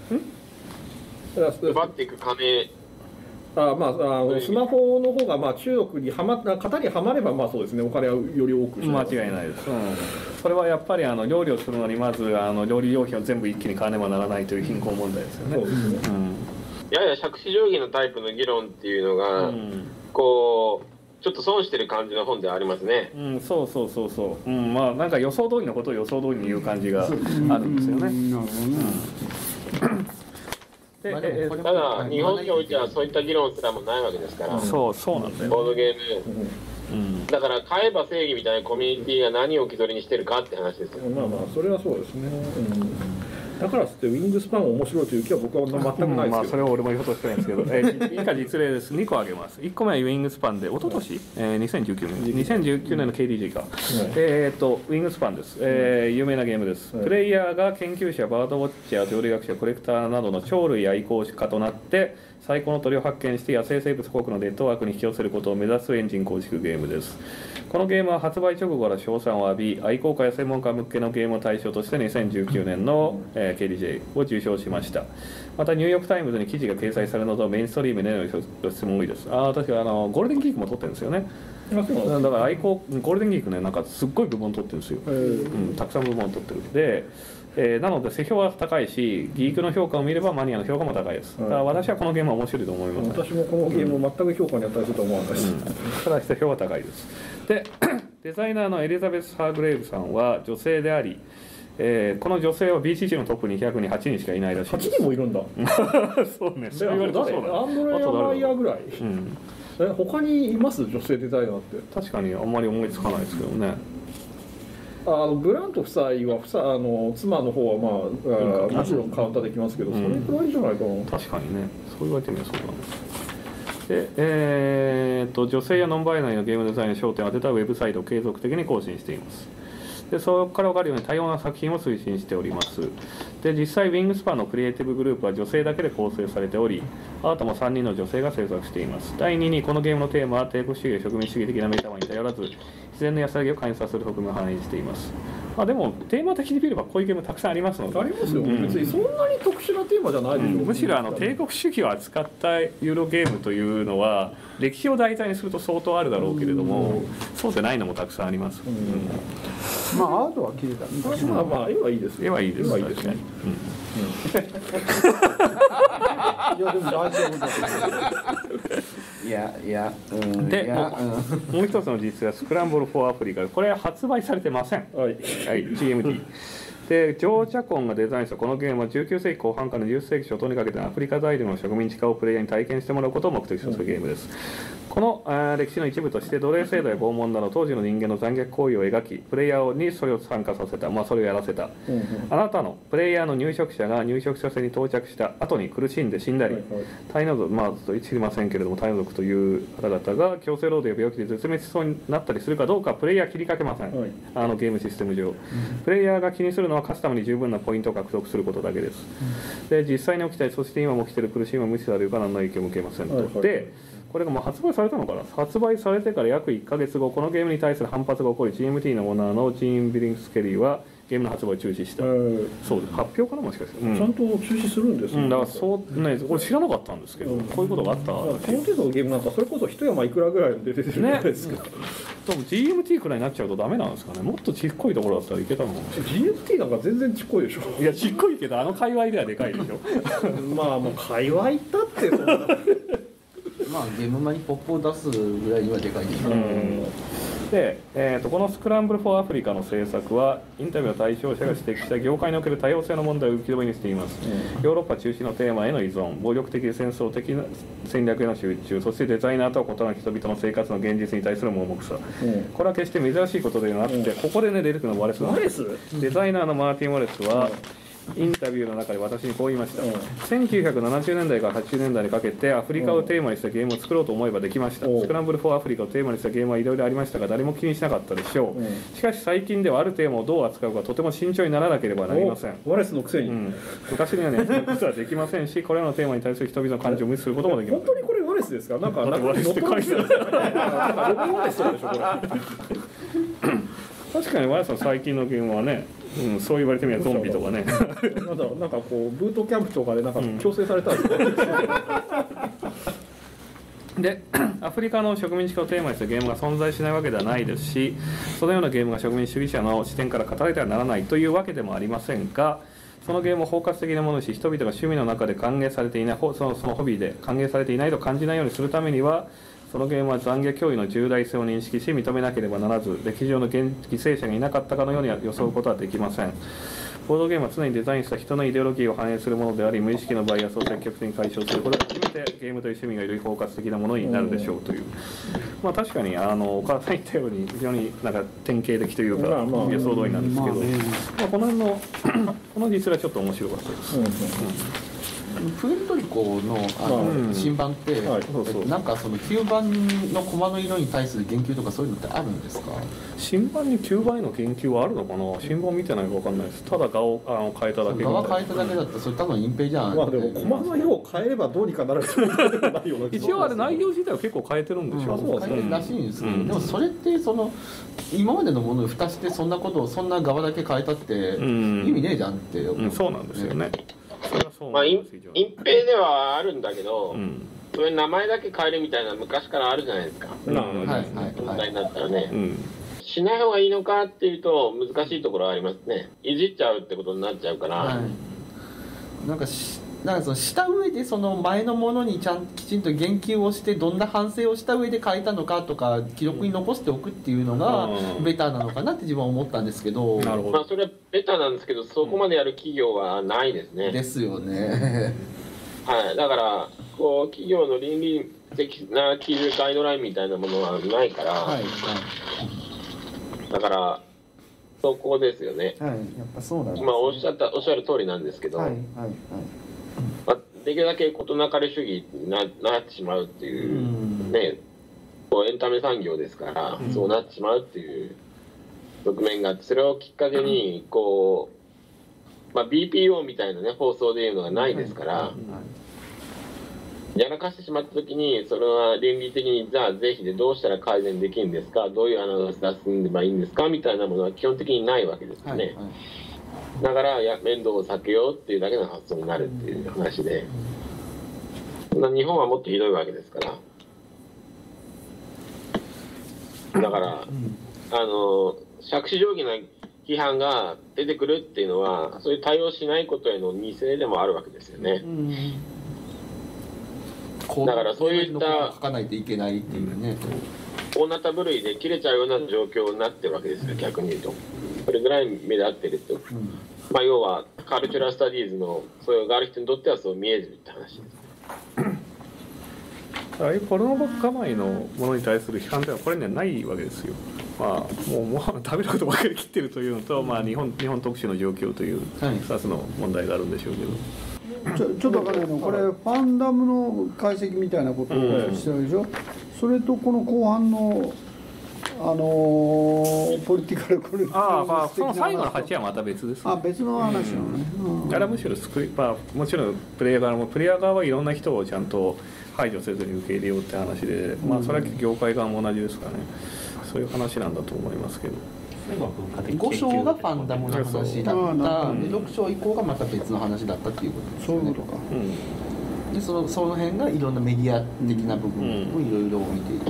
奪っていく金。
あまあ、あのスマホの方がまあ中国にはま型にはまればまあそうですね、お金はより多く
間違いないです、うん、それはやっぱりあの料理をするのにまずあの料理用品を全部一気に買わねばならないという貧困問題ですよね。そうですね、うん、
やや杓子定規のタイプの議論っていうのが、うん、こうちょっと損してる感じの本ではありますね。
うん、そうそうそうそう、うん、まあなんか予想通りのことを予想通りに言う感じがあるんですよね。なるほどね。
ただ日本においてはそういった議論すらもないわけですから。
そうそうなんだよ。
ボードゲーム、うん、だから買えば正義みたいなコミュニティが何を置き去りにしてるかって話ですよ。
まあまあそれはそうですね。うん、だからってウィングスパン面白いという気は僕は全くないですけど、うん、まあ
それは俺も言おうとしてないんですけど、えー、以下実例です。にこ挙げます。いっこめはウィングスパンで一昨年、えー、にせんじゅうきゅうねんにせんじゅうきゅうねんの ケーディージェー か、はい、えー、っとウィングスパンです、えー、有名なゲームです、はい、プレイヤーが研究者、バードウォッチャー、条理学者、コレクターなどの鳥類愛好家となって最高の鳥を発見して野生生物保護のネットワークに引き寄せることを目指すエンジン構築ゲームです。このゲームは発売直後から称賛を浴び、愛好家や専門家向けのゲームを対象としてにせんじゅうきゅうねんの、えー、ケーディージェー を受賞しました。またニューヨークタイムズに記事が掲載されるなどメインストリームでの露出も多いです。ああ確かあのゴールデンギークも取ってるんですよね。だから愛好ゴールデンギークね、なんかすっごい部門取ってるんですよ、うん、たくさん部門取ってるんで、えー、なので世評は高いし、ギークの評価を見ればマニアの評価も高いです。だから私はこのゲームは面白いと思います、ね、
私もこのゲームを全く評価に値すると思わないです、うん、
ただ世評は高いです。でデザイナーのエリザベス・ハーグレイブさんは女性であり、えー、この女性は ビーシーシー のトップにひゃくにんはちにんしかいないらしいです。
はちにんもいるんだ
そうね、そう言われたらそうだ。
アンドレア・マイヤーぐらい、うん、え他にいます女性デザイナーって。
確かにあんまり思いつかないですけどね。
あのブラント夫妻はあの妻の方はまあ、うん、もちろんカウンターできますけど、うん、それくらいじゃないかな。
確かにね、そう言われてみればそうだね。でえー、と女性やノンバイナリーのゲームデザインに焦点を当てたウェブサイトを継続的に更新しています。でそこから分かるように多様な作品を推進しております。で実際ウィングスパンのクリエイティブグループは女性だけで構成されており、アートもさんにんの女性が制作しています。だいににこのゲームのテーマは帝国主義や植民主義的なメタファーに頼らず自然の安らぎを感じさせる側面を反映しています。まあ、でもテーマ的に見ればこういうゲームたくさんありますので。
ありますよ、うん、別にそんなに特殊なテーマじゃないでしょう、うん、
むしろあの帝国主義を扱ったユーロゲームというのは歴史を題材にすると相当あるだろうけれども、そうでないのもたくさんあります、うん
うん、まあアートは綺麗だね。
まあまあ絵はいいです
絵はいいです
絵はいいですね、うん
いやでも大丈夫だと思う。いやいや、うん、
で
いや、
うん、もう一つの実はスクランブル・フォー・アフリカ、これは発売されてません。
はい、
はい、ジーエムティー でジョー・ジャコンがデザインしたこのゲームはじゅうきゅうせいきこう半からにじゅっせいき初頭にかけてアフリカ大陸の植民地化をプレイヤーに体験してもらうことを目的とするゲームです。このあ歴史の一部として奴隷制度や拷問など当時の人間の残虐行為を描き、プレイヤーにそれを参加させた、まあ、それをやらせた、うんうん、あなたのプレイヤーの入植者が入植者船に到着した後に苦しんで死んだり、はいはい、タイノ族、まあ知りませんけれどもタイノ族という方々が強制労働や病気で絶滅しそうになったりするかどうかプレイヤー切りかけません、はい、あのゲームシステム上、うん、プレイヤーが気にするのはカスタムに十分なポイントを獲得することだけです、うん、で実際に起きたり、そして今も起きている苦しみを無視されるか何の影響も受けませんと、はいはい、でこれがもう発売されたのかな。発売されてから約いっかげつご、このゲームに対する反発が起こり、 ジーエムティー のオーナーのジーン・ビリングスケリーはゲームの発売を中止した、
えー、
そうです。発表かな、もしかして、うん、
ちゃんと中止するんですよ、
うん、だからそうね、俺知らなかったんですけど、うん、こういうことがあった。こ
の程度のゲームなんかそれこそ一山いくらぐらいで出てるじゃないですか、ね、
うん、でも ジーエムティー くらいになっちゃうとダメなんですかね。もっとちっこいところだったらいけたのかも。
ジーエムティー なんか全然ちっこいでしょ。
いやちっこいけどあの界隈ではでかいでしょ
まあもう界隈だってそんな
まあゲームマにポップを出すぐらいにはでかいですから、うん
で、えー、とこのスクランブル・フォー・アフリカの制作はインタビューの対象者が指摘した業界における多様性の問題を浮き彫りにしています、うん、ヨーロッパ中心のテーマへの依存、暴力的で戦争的な戦略への集中、そしてデザイナーとは異なる人々の生活の現実に対する盲目さ、うん、これは決して珍しいことではなくて、うん、ここでね出てくるのはワレスなんです。デザイナーのマーティン・ワレスは、うんインタビューの中で私にこう言いました、うん、せんきゅうひゃくななじゅうねんだいからはちじゅうねんだいにかけてアフリカをテーマにしたゲームを作ろうと思えばできました、うん、スクランブル・フォー・アフリカをテーマにしたゲームはいろいろありましたが誰も気にしなかったでしょう、うん、しかし最近ではあるテーマをどう扱うかとても慎重にならなければなりません。
ワレスのくせに、うん、
昔にはねそういうことはできませんしこれらのテーマに対する人々の感情を無視することもできません。
本当にこれワレスですか。なんかワレスって書いてあるんですよね。ワレスでしょこれ
確かにワレスの最近のゲームはね、うん、そう言われてみればゾンビとかね
なんだなんかこうブートキャンプとかでなんか強制されたんですよ、
うん、でアフリカの植民地化をテーマにしたゲームが存在しないわけではないですしそのようなゲームが植民主義者の視点から語られてはならないというわけでもありませんがそのゲームを包括的なものにし人々が趣味の中で歓迎されていないその、そのホビーで歓迎されていないと感じないようにするためにはそのゲームは懺悔行為の重大性を認識し認めなければならず歴史上の犠牲者がいなかったかのように装うことはできません。ボードゲームは常にデザインした人のイデオロギーを反映するものであり無意識のバイアスを積極的に解消することで初めてゲームという趣味がより包括的なものになるでしょうという、まあ、確かにあの岡田さん言ったように非常になんか典型的というか、まあまあ、予想通りなんですけど、まあねまあ、この辺のこの実はちょっと面白かったです、うんうん
プエルトリコ の, あの、うん、新版って、はい、そうそうなんかそのきゅうばんのコマの色に対する言及とかそういうのってあるんですか。
新版にきゅうばんへの言及はあるのかな。新版見てないか分かんないです。ただ画をあの変えただけ
画を変えただけだったらそれ多分隠蔽じゃん、
まあでもコマの色を変えればどうにかなるってことでもないような
一応あれ内容自体は結構変えてるんでしょ、うん、
そう変えるらしいんですけど、うん、でもそれってその今までのものを蓋してそんなことをそんな側だけ変えたって意味ねえじゃんって思う、
うん、そうなんですよね。
まあ、隠蔽ではあるんだけど、うん、それ名前だけ変えるみたいな昔からあるじゃないですか、うん、問題になったらね、うん、しない方がいいのかっていうと難しいところはありますね。いじっちゃうってことになっちゃうから、はい、
なんかしなんかそのした上でその前のものにちゃんきちんと言及をしてどんな反省をした上で変えたのかとか記録に残しておくっていうのがベターなのかなって自分は思ったんですけど、
なるほど、まあ、それはベターなんですけどそこまでやる企業はないですね、
うん、ですよね
はい、だからこう企業の倫理的な基準ガイドラインみたいなものはないから、はいはい、だからそこですよね。
はい、やっぱそうなんですね。
まあおっしゃったおっしゃる通りなんですけど、はいはいはい、まあ、できるだけ事なかれ主義に な, なってしまうっていう、うん、ね、こうエンタメ産業ですから、うん、そうなってしまうっていう側面があってそれをきっかけにこう、まあ、ビーピーオー みたいなね放送でいうのがないですから。はいはいはい、やらかしてしまった時にそれは倫理的にじゃあ是非でどうしたら改善できるんですか、どういうアナウンス出せばいいんですかみたいなものは基本的にないわけですよね、はいはい、だからや面倒を避けようっていうだけの発想になるっていう話で、そんな日本はもっとひどいわけですから、だからあの杓子定規な批判が出てくるっていうのはそういう対応しないことへの犠牲でもあるわけですよね、うん、だからそういった
書かないといけないっていうね、
大なた部類で切れちゃうような状況になってるわけですよ、逆に言うと。それぐらい目立ってると、うん、まあ要はカルチュラルスタディーズのそういうがある人にとってはそう見えるって話です。
ああいうポルノばっかまいのものに対する批判ではこれにはないわけですよ。まあもうもう食べることばっかり切ってるというのと、まあ日本日本特殊の状況というふたつの問題があるんでしょうけど。
ちょ, ちょっと分かんないのこれファンダムの解析みたいなことをしてるでしょ、うん、それとこの後半のあのー、ポリティカルコレクション
ああ、まあ、その最後のはちはまた別です、ね、
あ別の話なのね、
うん、あれはむしろスクリ、まあ、もちろんプレイヤー側もプレイヤー側はいろんな人をちゃんと排除せずに受け入れようって話で、まあそれは業界側も同じですからね、そういう話なんだと思いますけど。
ご章がファンダムの話だったでろく章以降がまた別の話だったっていうことですね。
そういうことか、
うん、でそのその辺がいろんなメディア的な部分をいろいろ見ている、うん、ち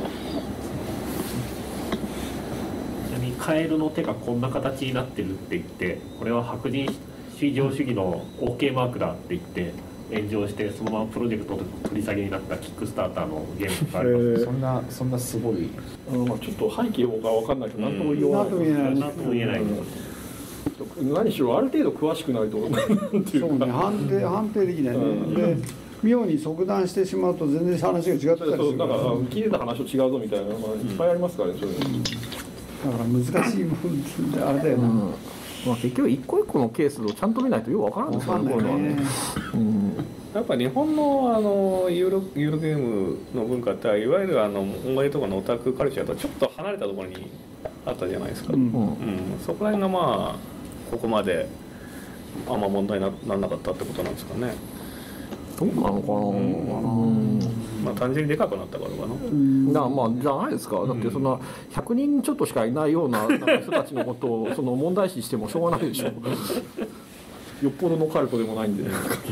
なみにカエルの手がこんな形になってるって言ってこれは白人至上主義の OK マークだって言って炎上してそのままプロジェクト取り下げになったキックスターターのゲームがあります、
えー、そんなそんなすごい、
うんまあ、ちょっと背景が分かんないと何とも言わない、
うん、
何とも言えない、うん
うん、何しろある程度詳しくないと
そうね判定判定できないね、うん、で妙に即断してしまうと全然話が違ってたりする
そうだから聞いてた話と違うぞみたいなのがいっぱいありますからね、それ、うん、だ
から難しいもんであれだよな、うん
まあ、結局一個一個のケースをちゃんと見ないとよくわからんですよね、こういうのはね。うん、
やっぱ日本のあのユーロユーロゲームの文化っていわゆるあの音楽とかのオタクカルチャーとちょっと離れたところにあったじゃないですか。うんうん、そこら辺がまあここまであんま問題にならなかったってことなんですかね。
どうなのかな、うん
まあ、単純にでかくなったからかな。
うんだまあじゃないですか。だってそんなひゃくにんちょっとしかいないよう な, なんか人たちのことをその問題視してもしょうがないでしょ。よっぽどのカルトでもないんで、ね、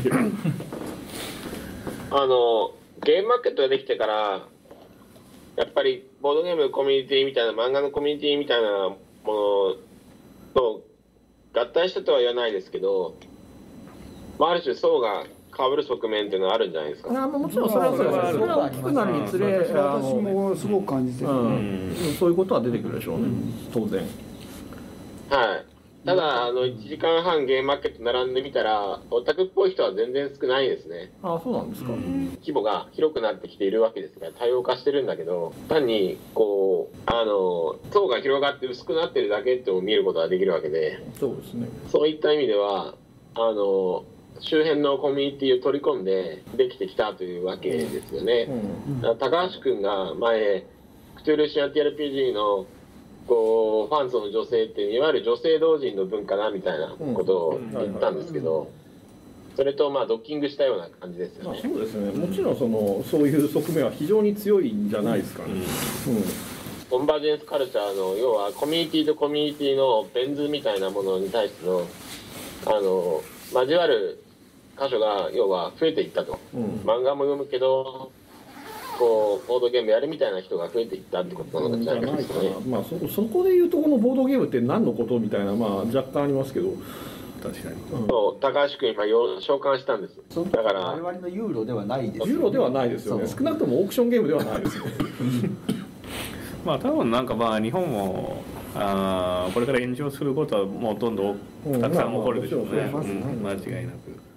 あのゲームマーケットができてからやっぱりボードゲームコミュニティみたいな漫画のコミュニティみたいなものと合体したとは言わないですけど、まあ、ある種層が被る側面っていうのはあるんじゃないですか。
あもちろんそれはそれはそれは大きくなるにつれ、
私もすごく感じてる、うん
うん、そういうことは出てくるでしょうね、うん、当然。
はい。ただあのいちじかんはんゲームマーケット並んでみたらオタクっぽい人は全然少ないですね。
ああそうなんですか、うん、
規模が広くなってきているわけですから多様化してるんだけど、単にこうあの層が広がって薄くなってるだけっても見ることができるわけで、
そうですね。
そういった意味ではあの周辺のコミュニティを取り込んでできてきたというわけですよね、うんうん、高橋君が前クトゥルシア ティーアールピージー のこうファン層の女性っていわゆる女性同人の文化だみたいなことを言ったんですけど、それとまあドッキングしたような感じですよね。
まあ、そうですね。もちろんそのそういう側面は非常に強いんじゃないですかね、うんうん、
コンバージェンスカルチャーの要はコミュニティとコミュニティのベン図みたいなものに対してのあの交わる箇所が要は増えていったと、うん、漫画も読むけどこうボードゲームやるみたいな人が増えていったってことなのじゃないですかね。
まあ そ, そこでいうとこのボードゲームって何のことみたいなまあ若干ありますけど、
確かに、
うん、そう高橋君今召喚したんです。だから
我々のユーロではないですよね。
ユーロではないですよね。少なくともオークションゲームではないですよね。
まあ多分なんかまあ日本もあこれから炎上することはもうどんどんたくさん起こるでしょうね、うん、間違いなく。